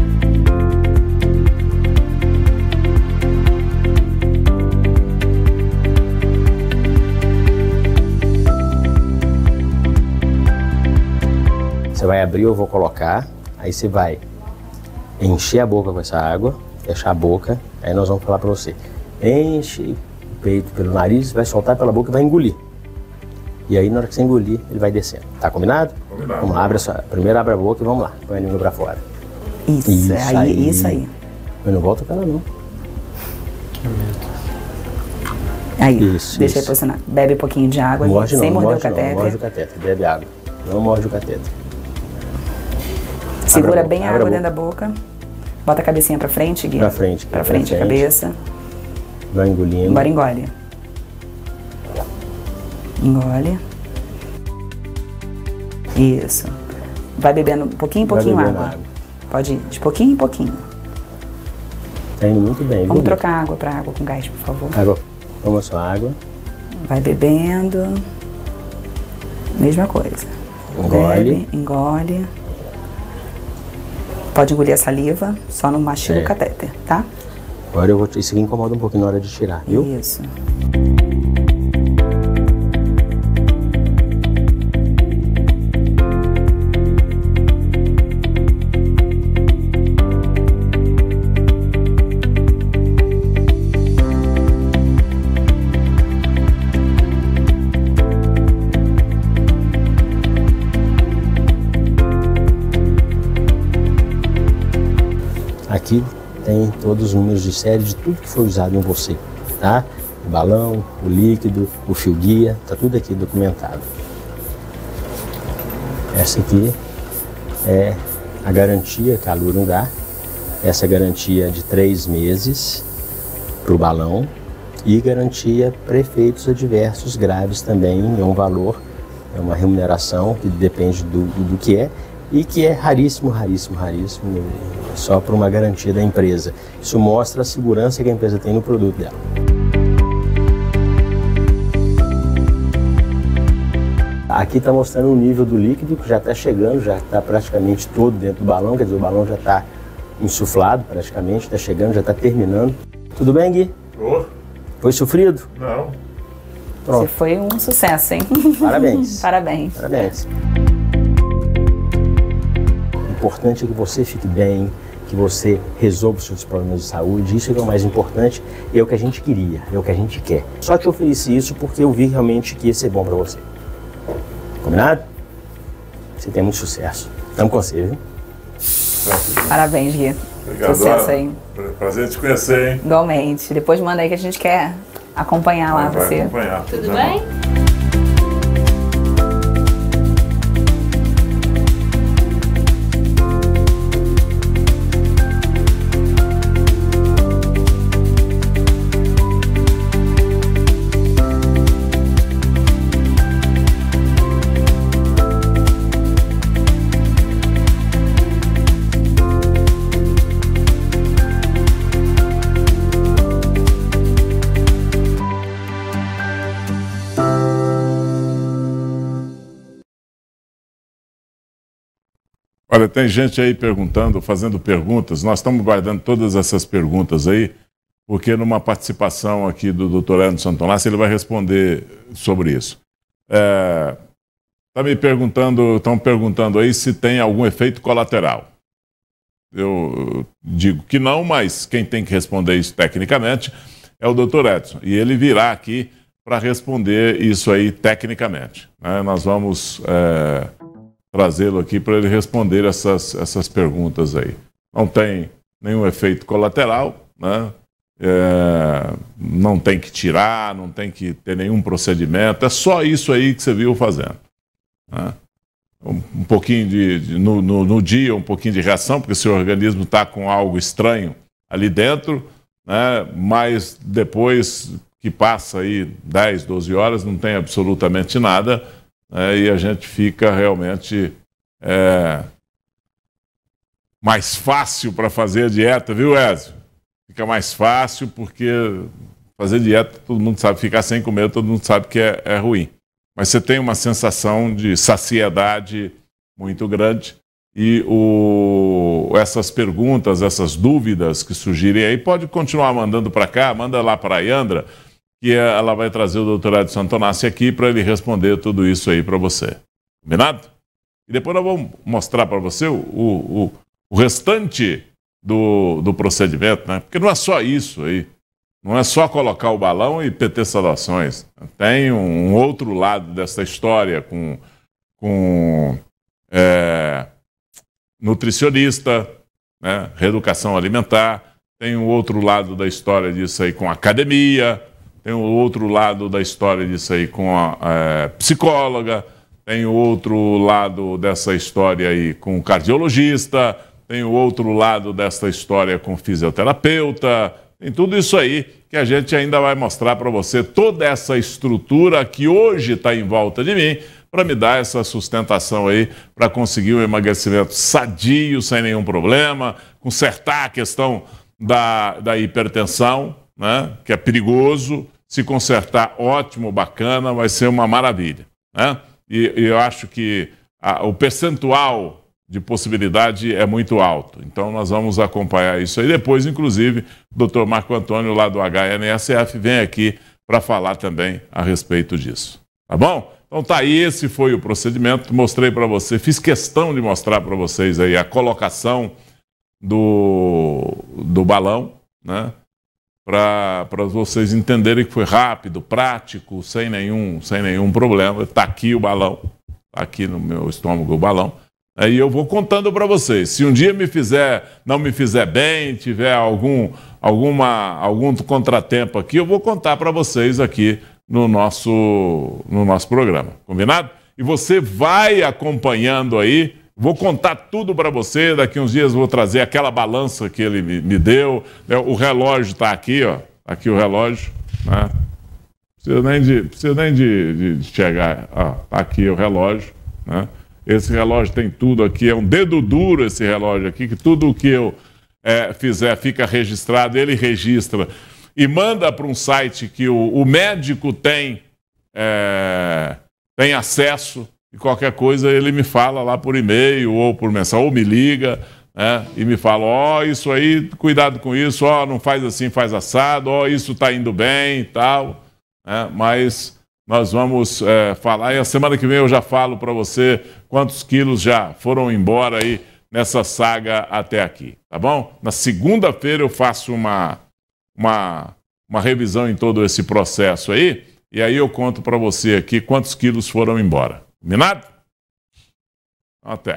Você vai abrir, eu vou colocar, aí você vai encher a boca com essa água, fechar a boca, aí nós vamos falar para você. Enche o peito pelo nariz, vai soltar pela boca e vai engolir. E aí na hora que você engolir, ele vai descendo. Tá combinado? Combinado. Vamos lá, abre a sua, primeiro abre a boca e vamos lá, põe a língua para fora. Isso, isso aí, aí, isso aí. Mas não volta pra ela não. Aí, isso, deixa isso. aí posicionar. Bebe um pouquinho de água, morde, sem não, morder morde, o catéter. Não, morde o catéter, bebe água. Não morde o catéter. Segura a bem a água água dentro da boca. Bota a cabecinha pra frente, Gui. Pra frente. Pra frente, pra a cabeça. Vai engolindo. Agora engole. Engole. Isso. Vai bebendo um pouquinho em pouquinho água. água. Pode ir de pouquinho em pouquinho. Tá indo muito bem. Vamos trocar água pra água com gás, por favor. Água. Toma sua água. Vai bebendo. Mesma coisa. Engole. Bebe, engole. Pode engolir a saliva, só não mastiga é. o catéter, tá? Agora eu vou... Isso aqui incomoda um pouquinho na hora de tirar, viu? Isso. Aqui tem todos os números de série de tudo que foi usado em você, tá? O balão, o líquido, o fio guia, tá tudo aqui documentado. Essa aqui é a garantia que a Alurium dá. Essa garantia de três meses para o balão e garantia para efeitos adversos graves também. É um valor, é uma remuneração que depende do, do, do que é e que é raríssimo, raríssimo, raríssimo, só por uma garantia da empresa. Isso mostra a segurança que a empresa tem no produto dela. Aqui está mostrando o nível do líquido que já está chegando, já está praticamente todo dentro do balão, quer dizer, o balão já está insuflado praticamente, está chegando, já está terminando. Tudo bem, Gui? Oh. Foi sofrido? Não. Pronto. Você foi um sucesso, hein? Parabéns. Parabéns. Parabéns. O importante é que você fique bem, que você resolva os seus problemas de saúde. Isso é o mais importante, é o que a gente queria, é o que a gente quer. Só te ofereci isso porque eu vi realmente que ia ser bom para você. Combinado? Você tem muito sucesso. Tamo com você, viu? Parabéns, Gui. Obrigado. Sucesso aí. Prazer te conhecer, hein? Igualmente. Depois manda aí que a gente quer acompanhar lá Vai você. acompanhar. Tudo Não. bem? Olha, tem gente aí perguntando, fazendo perguntas. Nós estamos guardando todas essas perguntas aí, porque numa participação aqui do doutor Edson Santonassi, ele vai responder sobre isso. É, tá me perguntando, estão perguntando aí se tem algum efeito colateral. Eu digo que não, mas quem tem que responder isso tecnicamente é o doutor Edson. E ele virá aqui para responder isso aí tecnicamente, né? Nós vamos... É, trazê-lo aqui para ele responder essas, essas perguntas aí. Não tem nenhum efeito colateral, né? É, não tem que tirar, não tem que ter nenhum procedimento, é só isso aí que você viu fazendo, né? Um, um pouquinho de, de no, no, no dia, um pouquinho de reação, porque seu organismo está com algo estranho ali dentro, né? Mas depois que passa aí dez, doze horas, não tem absolutamente nada. É, e a gente fica realmente é, mais fácil para fazer a dieta, viu, Ezio? Fica mais fácil porque fazer dieta, todo mundo sabe, ficar sem comer, todo mundo sabe que é, é ruim. Mas você tem uma sensação de saciedade muito grande e o, essas perguntas, essas dúvidas que surgirem aí, pode continuar mandando para cá, manda lá para a Yandra, que ela vai trazer o doutor Edson Santonassi aqui para ele responder tudo isso aí para você. Combinado? E depois nós vamos mostrar para você o, o, o restante do, do procedimento, né? Porque não é só isso aí. Não é só colocar o balão e P T saudações. Tem um, um outro lado dessa história com, com é, nutricionista, né? Reeducação alimentar. Tem um outro lado da história disso aí com academia. Tem o outro lado da história disso aí com a é, psicóloga, tem o outro lado dessa história aí com o cardiologista, tem o outro lado dessa história com o fisioterapeuta, tem tudo isso aí que a gente ainda vai mostrar para você, toda essa estrutura que hoje está em volta de mim, para me dar essa sustentação aí, para conseguir um emagrecimento sadio, sem nenhum problema, consertar a questão da, da hipertensão, né, que é perigoso. Se consertar, ótimo, bacana, vai ser uma maravilha, né? E, e eu acho que a, o percentual de possibilidade é muito alto. Então nós vamos acompanhar isso aí. Depois, inclusive, o doutor Marco Antônio, lá do H N S F, vem aqui para falar também a respeito disso. Tá bom? Então tá aí, esse foi o procedimento. Mostrei para você, fiz questão de mostrar para vocês aí a colocação do, do balão, né? Para vocês entenderem que foi rápido, prático, sem nenhum, sem nenhum problema. Está aqui o balão, está aqui no meu estômago o balão. Aí eu vou contando para vocês. Se um dia me fizer, não me fizer bem, tiver algum, alguma, algum contratempo aqui, eu vou contar para vocês aqui no nosso, no nosso programa. Combinado? E você vai acompanhando aí. Vou contar tudo para você. Daqui uns dias vou trazer aquela balança que ele me, me deu. O relógio está aqui, ó. Aqui o relógio, né? Precisa nem de, precisa nem de, de chegar. Ó, tá aqui o relógio, né? Esse relógio tem tudo aqui, é um dedo duro esse relógio aqui, que tudo o que eu é, fizer fica registrado, ele registra e manda para um site que o, o médico tem, é, tem acesso, e qualquer coisa ele me fala lá por e-mail ou por mensagem, ou me liga, né, e me fala, ó, oh, isso aí, cuidado com isso, ó, oh, não faz assim, faz assado, ó, oh, isso está indo bem e tal, né, mas... Nós vamos é, falar, e a semana que vem eu já falo para você quantos quilos já foram embora aí nessa saga até aqui, tá bom? Na segunda-feira eu faço uma, uma, uma revisão em todo esse processo aí, e aí eu conto para você aqui quantos quilos foram embora. Combinado? Até.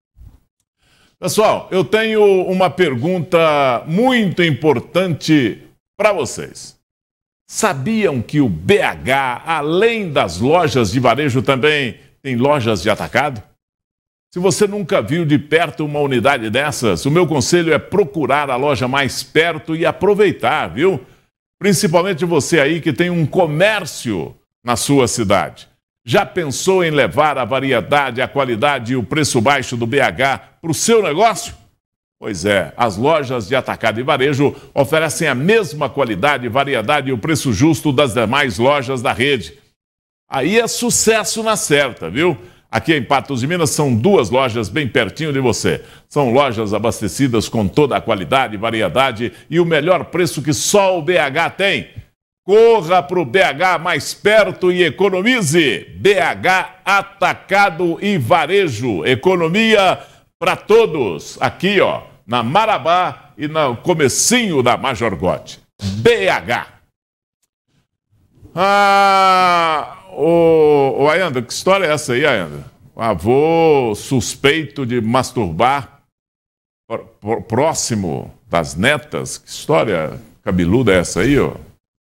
Pessoal, eu tenho uma pergunta muito importante para vocês. Sabiam que o B H, além das lojas de varejo, também tem lojas de atacado? Se você nunca viu de perto uma unidade dessas, o meu conselho é procurar a loja mais perto e aproveitar, viu? Principalmente você aí que tem um comércio na sua cidade. Já pensou em levar a variedade, a qualidade e o preço baixo do B H para o seu negócio? Pois é, as lojas de atacado e varejo oferecem a mesma qualidade, variedade e o preço justo das demais lojas da rede. Aí é sucesso na certa, viu? Aqui em Patos de Minas são duas lojas bem pertinho de você. São lojas abastecidas com toda a qualidade, variedade e o melhor preço que só o B H tem. Corra para o B H mais perto e economize. B H Atacado e Varejo. Economia para todos. Aqui, ó. Na Marabá e no comecinho da Major Gotti. B H. Ah, ô, ô Ayanda, que história é essa aí, Ayanda? O avô suspeito de masturbar próximo das netas? Que história cabeluda é essa aí, ó?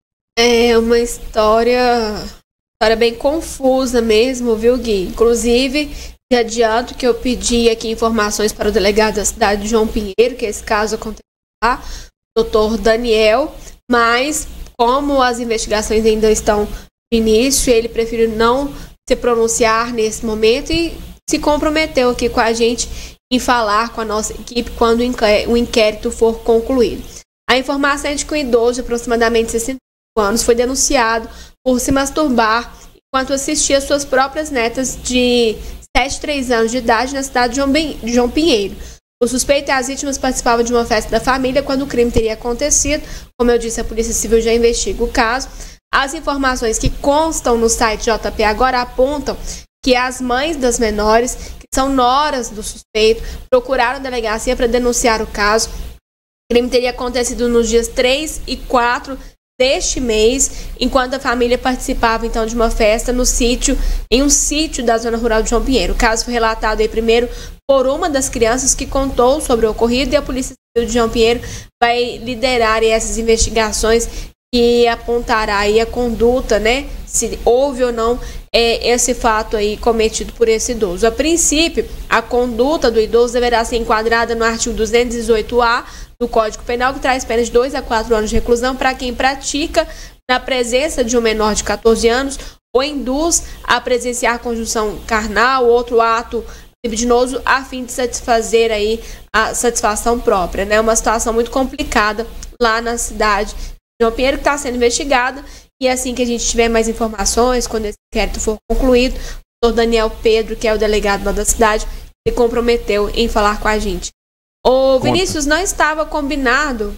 É uma história, história bem confusa mesmo, viu, Gui? Inclusive... De adianto que eu pedi aqui informações para o delegado da cidade de João Pinheiro, que esse caso aconteceu lá, doutor Daniel, mas como as investigações ainda estão no início, ele preferiu não se pronunciar nesse momento e se comprometeu aqui com a gente em falar com a nossa equipe quando o inquérito for concluído. A informação é de que um idoso de aproximadamente sessenta e cinco anos foi denunciado por se masturbar enquanto assistia suas próprias netas de sete e três anos de idade na cidade de João Pinheiro. O suspeito e as vítimas participavam de uma festa da família quando o crime teria acontecido. Como eu disse, a Polícia Civil já investiga o caso. As informações que constam no site J P agora apontam que as mães das menores, que são noras do suspeito, procuraram a delegacia para denunciar o caso. O crime teria acontecido nos dias três e quatro deste mês, enquanto a família participava então de uma festa no sítio, em um sítio da zona rural de João Pinheiro. O caso foi relatado aí primeiro por uma das crianças que contou sobre o ocorrido, e a Polícia Civil de João Pinheiro vai liderar aí essas investigações que apontará aí a conduta, né, se houve ou não é, esse fato aí cometido por esse idoso. A princípio, a conduta do idoso deverá ser enquadrada no artigo duzentos e dezoito A do Código Penal, que traz penas de dois a quatro anos de reclusão para quem pratica na presença de um menor de quatorze anos ou induz a presenciar conjunção carnal ou outro ato libidinoso a fim de satisfazer aí a satisfação própria, né? Uma situação muito complicada lá na cidade de João Pinheiro, que está sendo investigada, e assim que a gente tiver mais informações, quando esse inquérito for concluído, o doutor Daniel Pedro, que é o delegado lá da cidade, se comprometeu em falar com a gente. Ô, Vinícius, não estava combinado.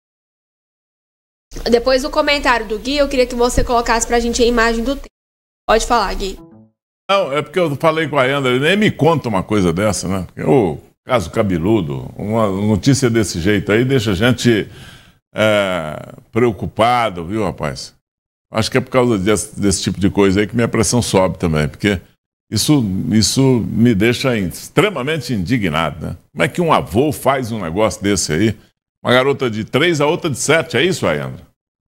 Depois do comentário do Gui, eu queria que você colocasse pra gente a imagem do tempo. Pode falar, Gui. Não, é porque eu falei com a Ayanda, ele nem me conta uma coisa dessa, né? Ô, caso cabeludo, uma notícia desse jeito aí deixa a gente é, preocupado, viu, rapaz? Acho que é por causa desse, desse tipo de coisa aí que minha pressão sobe também, porque Isso, isso me deixa extremamente indignado, né? Como é que um avô faz um negócio desse aí? Uma garota de três, a outra de sete, é isso, Ayandra?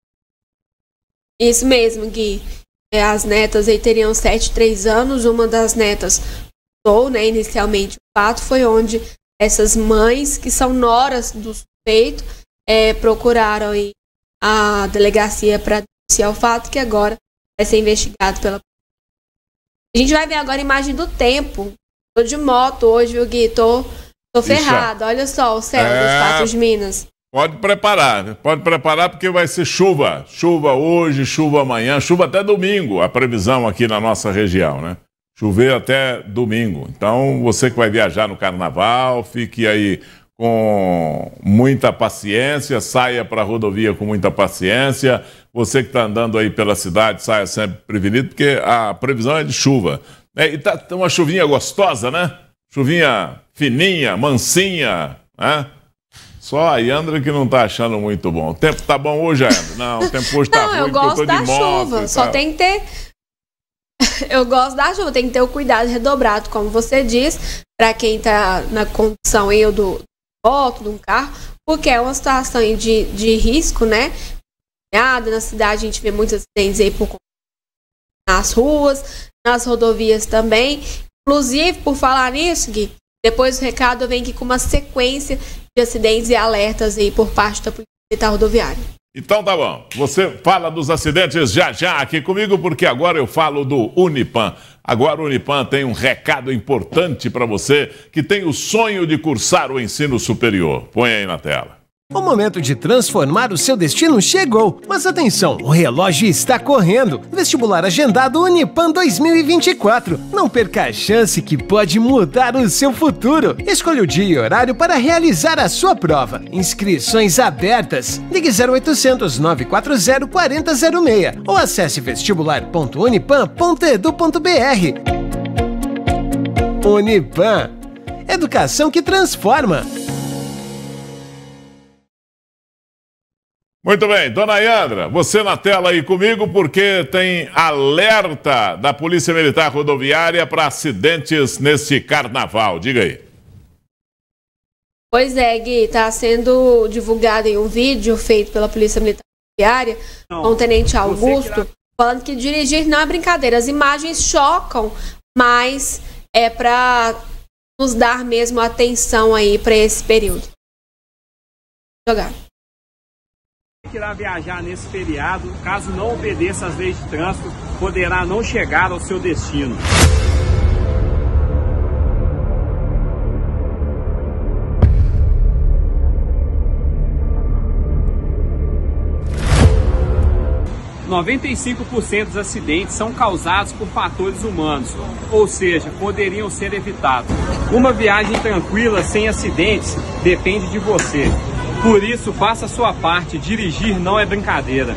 Isso mesmo, Gui. É, as netas aí teriam sete, três anos. Uma das netas ou, né, inicialmente, o fato foi onde essas mães, que são noras do suspeito, é, procuraram aí a delegacia para denunciar o fato, que agora vai ser investigado pela polícia. A gente vai ver agora a imagem do tempo. Tô de moto hoje, viu, Gui? Tô, tô ferrado. Olha só o céu é... dos Patos de Minas. Pode preparar, pode preparar porque vai ser chuva. Chuva hoje, chuva amanhã, chuva até domingo, a previsão aqui na nossa região, né? Chover até domingo. Então, você que vai viajar no carnaval, fique aí com muita paciência, saia para a rodovia com muita paciência. Você que está andando aí pela cidade, saia sempre prevenido, porque a previsão é de chuva. É, e tá uma chuvinha gostosa, né? Chuvinha fininha, mansinha, né? Só a Ayandra que não tá achando muito bom. O tempo tá bom hoje, Ayandra? Não, o tempo hoje tá não, ruim, eu gosto eu tô da de moto chuva, só tem que ter... Eu gosto da chuva, tem que ter o cuidado redobrado, como você diz, para quem tá na condição aí do moto, de um carro, porque é uma situação aí de, de risco, né? Na cidade a gente vê muitos acidentes aí por nas ruas, nas rodovias também. Inclusive, por falar nisso, Gui, depois do recado eu venho aqui com uma sequência de acidentes e alertas aí por parte da Polícia Militar Rodoviária. Então tá bom, você fala dos acidentes já já aqui comigo, porque agora eu falo do Unipam. Agora o Unipam tem um recado importante para você que tem o sonho de cursar o ensino superior. Põe aí na tela. O momento de transformar o seu destino chegou, mas atenção, o relógio está correndo. Vestibular agendado Unipam dois mil e vinte e quatro. Não perca a chance que pode mudar o seu futuro. Escolha o dia e horário para realizar a sua prova. Inscrições abertas. Ligue zero oitocentos, nove quatro zero, quatro zero zero seis ou acesse vestibular ponto unipam ponto edu ponto br. Unipam. Educação que transforma. Muito bem, dona Ayandra, você na tela aí comigo porque tem alerta da Polícia Militar Rodoviária para acidentes nesse carnaval. Diga aí. Pois é, Gui, está sendo divulgado em um vídeo feito pela Polícia Militar Rodoviária com o Tenente Augusto, falando que dirigir não é brincadeira. As imagens chocam, mas é para nos dar mesmo atenção aí para esse período. Jogar. Que irá viajar nesse feriado, caso não obedeça às leis de trânsito, poderá não chegar ao seu destino. noventa e cinco por cento dos acidentes são causados por fatores humanos, ou seja, poderiam ser evitados. Uma viagem tranquila, sem acidentes, depende de você. Por isso, faça a sua parte. Dirigir não é brincadeira.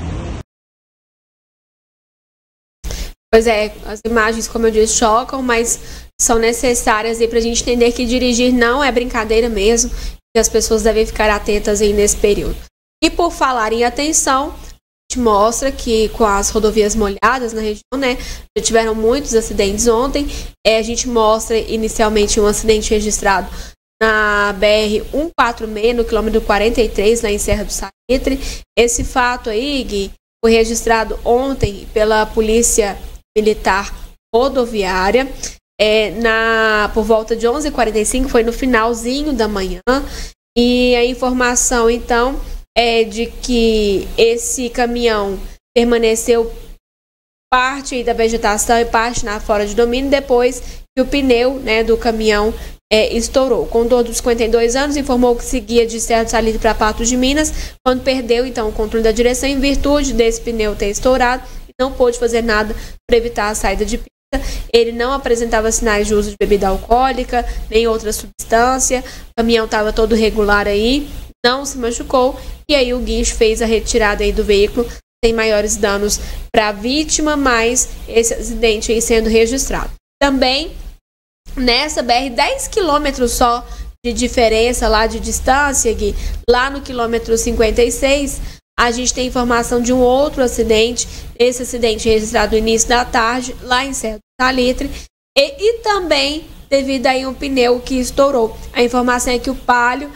Pois é, as imagens, como eu disse, chocam, mas são necessárias para a gente entender que dirigir não é brincadeira mesmo, e as pessoas devem ficar atentas aí nesse período. E por falar em atenção, a gente mostra que com as rodovias molhadas na região, né, já tiveram muitos acidentes ontem. É, a gente mostra inicialmente um acidente registrado na B R cento e quarenta e seis, no quilômetro quarenta e três, lá em Serra do Salitre. Esse fato aí, Gui, foi registrado ontem pela Polícia Militar Rodoviária, é, na, por volta de onze e quarenta e cinco, foi no finalzinho da manhã, e a informação, então, é de que esse caminhão permaneceu parte da vegetação e parte na fora de domínio, depois que o pneu, né, do caminhão É, estourou. O condutor dos cinquenta e dois anos informou que seguia de Serra do Salitre para Patos de Minas, quando perdeu então o controle da direção em virtude desse pneu ter estourado e não pôde fazer nada para evitar a saída de pista. Ele não apresentava sinais de uso de bebida alcoólica, nem outra substância. O caminhão estava todo regular aí, não se machucou, e aí o guincho fez a retirada aí do veículo sem maiores danos para a vítima, mas esse acidente aí sendo registrado. Também nessa B R, dez quilômetros só de diferença lá de distância, Gui, lá no quilômetro cinquenta e seis, a gente tem informação de um outro acidente. Esse acidente registrado no início da tarde, lá em Serra do Salitre, e, e também devido aí um pneu que estourou. A informação é que o Palio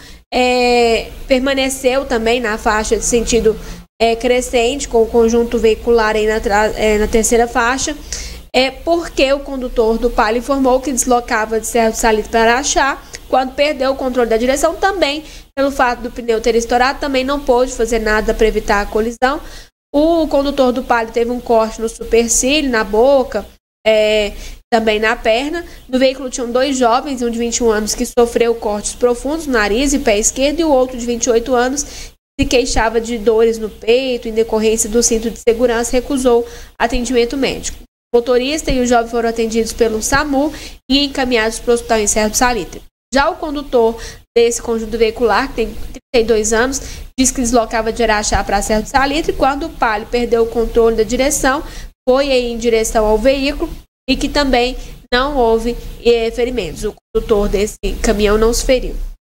é, permaneceu também na faixa de sentido é, crescente, com o conjunto veicular aí na, é, na terceira faixa, é porque o condutor do Palio informou que deslocava de Serra do Salitre para Araxá, quando perdeu o controle da direção, também pelo fato do pneu ter estourado, também não pôde fazer nada para evitar a colisão. O condutor do Palio teve um corte no supercílio, na boca, é, também na perna. No veículo tinham dois jovens, um de vinte e um anos que sofreu cortes profundos no nariz e pé esquerdo, e o outro de vinte e oito anos se queixava de dores no peito em decorrência do cinto de segurança, recusou atendimento médico. O motorista e o jovem foram atendidos pelo SAMU e encaminhados para o hospital em Serra do Salitre. Já o condutor desse conjunto veicular, que tem trinta e dois anos, diz que deslocava de Araxá para Serra do Salitre, quando o Palio perdeu o controle da direção, foi aí em direção ao veículo e que também não houve eh, ferimentos. O condutor desse caminhão não se feriu.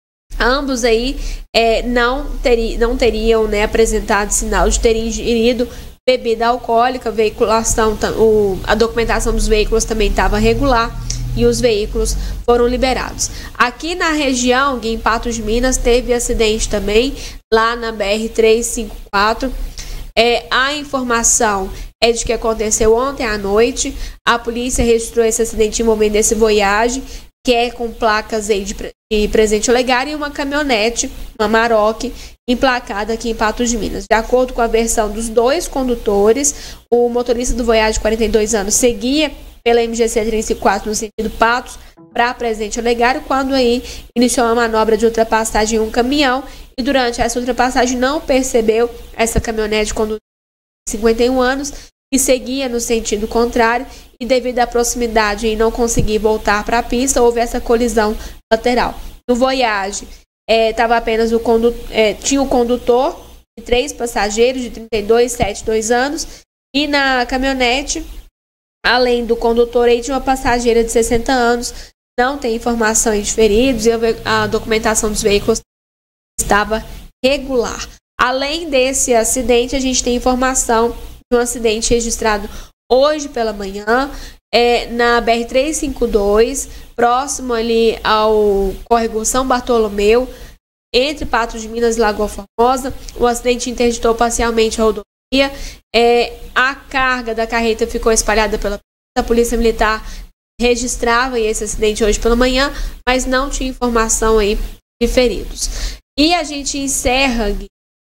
Ambos aí é, não, teri, não teriam né, apresentado sinal de terem ingerido bebida alcoólica. Veiculação, o, a documentação dos veículos também estava regular e os veículos foram liberados. Aqui na região, em Patos de Minas, teve acidente também, lá na B R trezentos e cinquenta e quatro. É, a informação é de que aconteceu ontem à noite. A polícia registrou esse acidente envolvendo esse Voyage, que é com placas aí de, de presente legal, e uma caminhonete, uma Maroc, emplacada aqui em Patos de Minas. De acordo com a versão dos dois condutores, o motorista do Voyage, de quarenta e dois anos, seguia pela M G C trezentos e cinquenta e quatro no sentido Patos para Presidente Olegário, quando aí iniciou uma manobra de ultrapassagem em um caminhão, e durante essa ultrapassagem não percebeu essa caminhonete com cinquenta e um anos, que seguia no sentido contrário, e devido à proximidade e não conseguir voltar para a pista, houve essa colisão lateral. No Voyage, estava é, apenas o condutor, é, tinha o condutor e três passageiros de trinta e dois, setenta e dois anos, e na caminhonete, além do condutor, aí tinha uma passageira de sessenta anos. Não tem informação de feridos e a documentação dos veículos estava regular. Além desse acidente, a gente tem informação de um acidente registrado hoje pela manhã, é, na B R trezentos e cinquenta e dois, próximo ali ao córrego São Bartolomeu, entre Patos de Minas e Lagoa Formosa. O acidente interditou parcialmente a rodovia. É, a carga da carreta ficou espalhada pela a Polícia Militar. Registrava esse acidente hoje pela manhã, mas não tinha informação aí de feridos. E a gente encerra, Gui,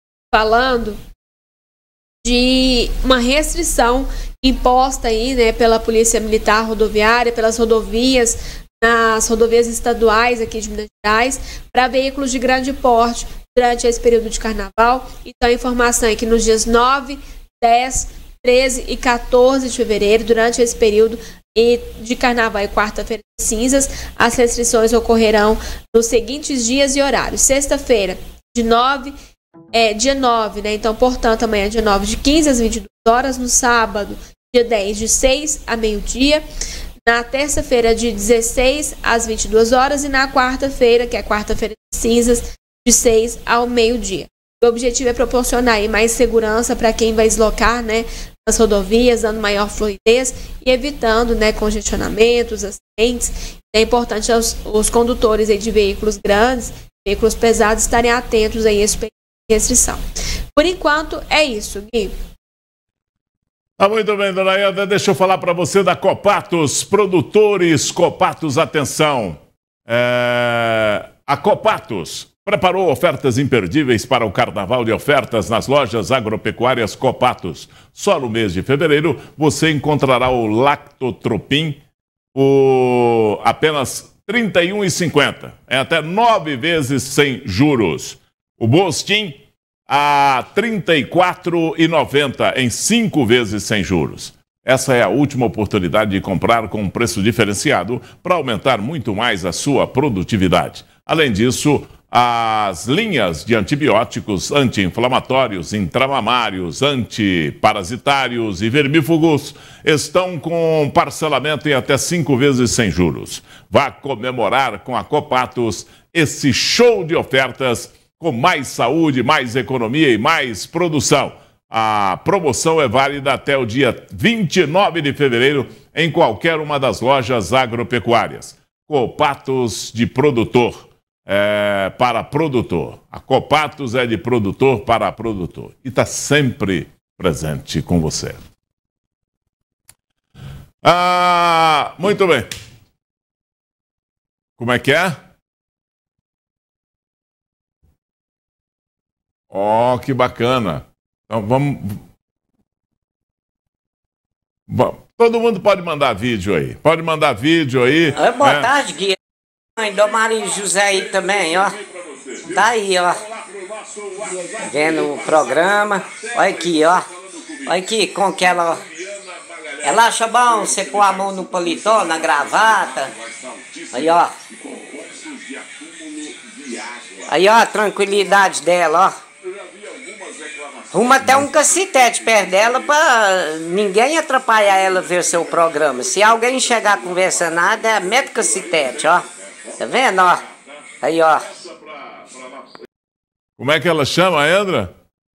falando de uma restrição imposta aí, né, pela Polícia Militar Rodoviária, pelas rodovias, nas rodovias estaduais aqui de Minas Gerais, para veículos de grande porte durante esse período de carnaval. Então a informação é que nos dias nove, dez, treze e quatorze de fevereiro, durante esse período de carnaval e quarta-feira de cinzas, as restrições ocorrerão nos seguintes dias e horários. Sexta-feira, de nove, é, dia nove, né? Então, portanto, amanhã, dia nove, de quinze às vinte e duas horas. No sábado, dia dez, de seis a meio-dia. Na terça-feira, de dezesseis às vinte e duas horas. E na quarta-feira, que é quarta-feira de cinzas, de seis ao meio-dia. O objetivo é proporcionar aí mais segurança para quem vai deslocar, né, nas rodovias, dando maior fluidez e evitando, né, congestionamentos, acidentes. É importante os, os condutores aí de veículos grandes, veículos pesados, estarem atentos aí a esse período de restrição. Por enquanto, é isso, Gui. Ah, muito bem, dona Elda, deixa eu falar para você da Copatos, produtores Copatos, atenção. É... A Copatos preparou ofertas imperdíveis para o Carnaval de Ofertas nas lojas agropecuárias Copatos. Só no mês de fevereiro você encontrará o Lactotropin por apenas trinta e um reais e cinquenta centavos. É até nove vezes sem juros. O Bostin a trinta e quatro reais e noventa centavos em cinco vezes sem juros. Essa é a última oportunidade de comprar com um preço diferenciado para aumentar muito mais a sua produtividade. Além disso, as linhas de antibióticos anti-inflamatórios, intramamários, antiparasitários e vermífugos estão com parcelamento em até cinco vezes sem juros. Vá comemorar com a Copatos esse show de ofertas com mais saúde, mais economia e mais produção. A promoção é válida até o dia vinte e nove de fevereiro em qualquer uma das lojas agropecuárias. Copatos de produtor é, para produtor. A Copatos é de produtor para produtor. E está sempre presente com você. Ah, muito bem. Como é que é? Ó, que bacana. Então vamos... Bom, todo mundo pode mandar vídeo aí. Pode mandar vídeo aí. Oi, boa né? tarde, Gui. Mãe do Maria José aí também, ó. Tá aí, ó. Vendo o programa. Olha aqui, ó. Olha aqui com aquela... Ela acha bom você pôr a mão no paletó, na gravata. Aí, ó. Aí, ó, a tranquilidade dela, ó. Arruma até um cacetete perto dela pra ninguém atrapalhar ela ver seu programa. Se alguém chegar conversando nada, mete o cacetete, ó. Tá vendo, ó? Aí, ó. Como é que ela chama, Endra?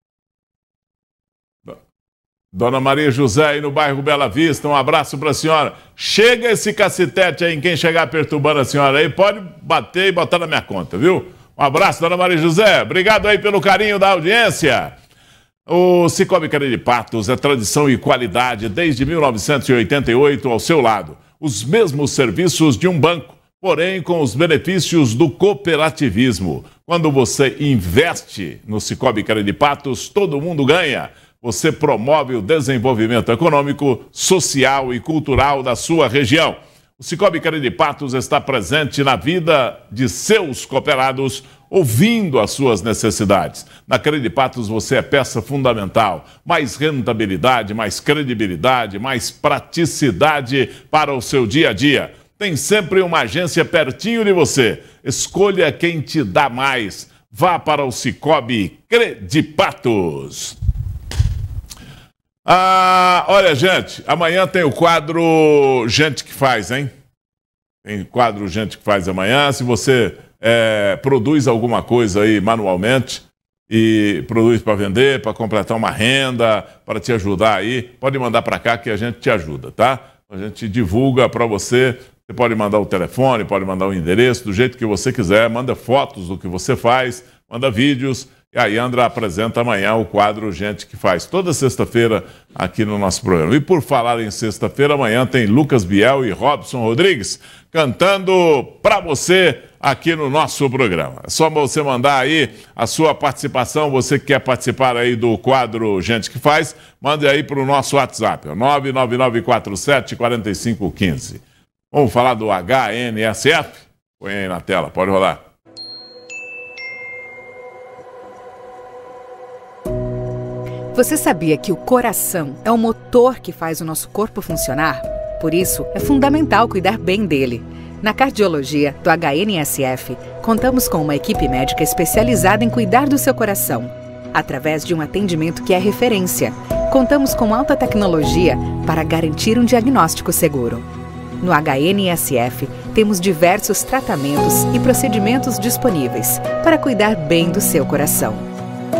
Dona Maria José aí no bairro Bela Vista, um abraço pra senhora. Chega esse cacetete aí em quem chegar perturbando a senhora aí, pode bater e botar na minha conta, viu? Um abraço, Dona Maria José. Obrigado aí pelo carinho da audiência. O Cicobi Credipatos é tradição e qualidade desde mil novecentos e oitenta e oito ao seu lado. Os mesmos serviços de um banco, porém com os benefícios do cooperativismo. Quando você investe no Cicobi Credipatos, todo mundo ganha. Você promove o desenvolvimento econômico, social e cultural da sua região. O Cicobi Credipatos está presente na vida de seus cooperados, ouvindo as suas necessidades. Na Credipatos você é peça fundamental. Mais rentabilidade, mais credibilidade, mais praticidade para o seu dia a dia. Tem sempre uma agência pertinho de você. Escolha quem te dá mais. Vá para o Cicobi Credipatos. Ah, olha, gente, amanhã tem o quadro Gente que Faz, hein? Tem quadro Gente que Faz amanhã. Se você é, produz alguma coisa aí manualmente e produz para vender, para completar uma renda, para te ajudar aí, pode mandar para cá que a gente te ajuda, tá? A gente divulga para você. Você pode mandar o telefone, pode mandar o endereço, do jeito que você quiser. Manda fotos do que você faz, manda vídeos. E a Yandra apresenta amanhã o quadro Gente que Faz, toda sexta-feira aqui no nosso programa. E por falar em sexta-feira, amanhã tem Lucas Biel e Robson Rodrigues cantando para você aqui no nosso programa. É só você mandar aí a sua participação, você que quer participar aí do quadro Gente que Faz, mande aí para o nosso WhatsApp, nove nove nove quatro sete quatro cinco um cinco. Vamos falar do H N S F? Põe aí na tela, pode rolar. Você sabia que o coração é o motor que faz o nosso corpo funcionar? Por isso, é fundamental cuidar bem dele. Na cardiologia do H N S F, contamos com uma equipe médica especializada em cuidar do seu coração, através de um atendimento que é referência. Contamos com alta tecnologia para garantir um diagnóstico seguro. No H N S F, temos diversos tratamentos e procedimentos disponíveis para cuidar bem do seu coração.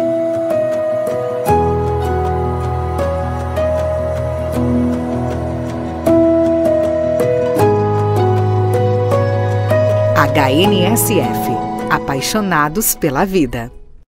H N S F, apaixonados pela vida.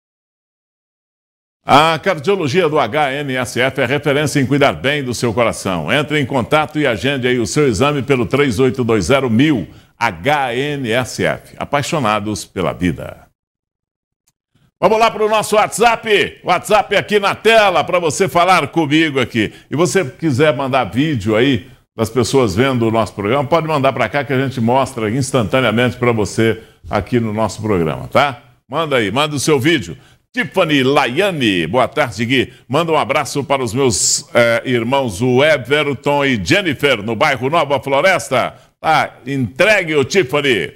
A cardiologia do H N S F é referência em cuidar bem do seu coração. Entre em contato e agende aí o seu exame pelo três oito dois zero mil. H N S F, apaixonados pela vida. Vamos lá para o nosso WhatsApp. WhatsApp aqui na tela para você falar comigo aqui. E você quiser mandar vídeo aí das pessoas vendo o nosso programa, pode mandar para cá que a gente mostra instantaneamente para você aqui no nosso programa, tá? Manda aí, manda o seu vídeo. Tiffany Laiane, boa tarde, Gui. Manda um abraço para os meus eh, irmãos, o Everton e Jennifer, no bairro Nova Floresta. Tá, entregue o Tiffany.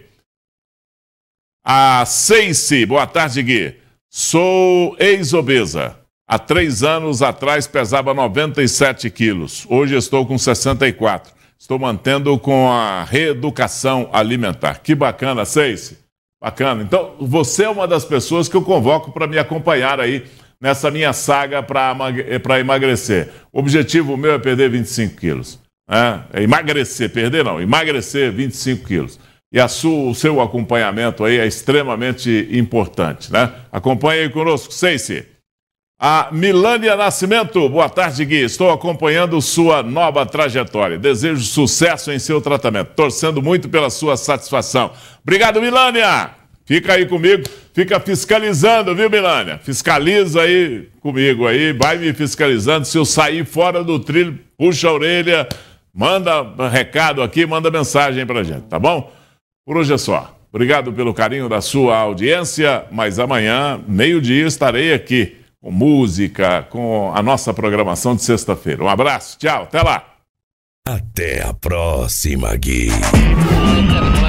A Ceice, boa tarde, Gui. Sou ex-obesa. Há três anos atrás pesava noventa e sete quilos. Hoje estou com sessenta e quatro. Estou mantendo com a reeducação alimentar. Que bacana, Ceice. Bacana. Então, você é uma das pessoas que eu convoco para me acompanhar aí nessa minha saga para emagrecer. O objetivo meu é perder vinte e cinco quilos. né? É emagrecer, perder não, emagrecer vinte e cinco quilos. E a sua, o seu acompanhamento aí é extremamente importante, né? Acompanhe aí conosco, Ceice. A Milânia Nascimento, boa tarde, Gui. Estou acompanhando sua nova trajetória. Desejo sucesso em seu tratamento, torcendo muito pela sua satisfação. Obrigado, Milânia. Fica aí comigo, fica fiscalizando, viu, Milânia? Fiscaliza aí comigo aí, vai me fiscalizando. Se eu sair fora do trilho, puxa a orelha, manda recado aqui, manda mensagem pra gente, tá bom? Por hoje é só. Obrigado pelo carinho da sua audiência, mas amanhã, meio-dia, estarei aqui com música, com a nossa programação de sexta-feira. Um abraço, tchau, até lá. Até a próxima, Gui.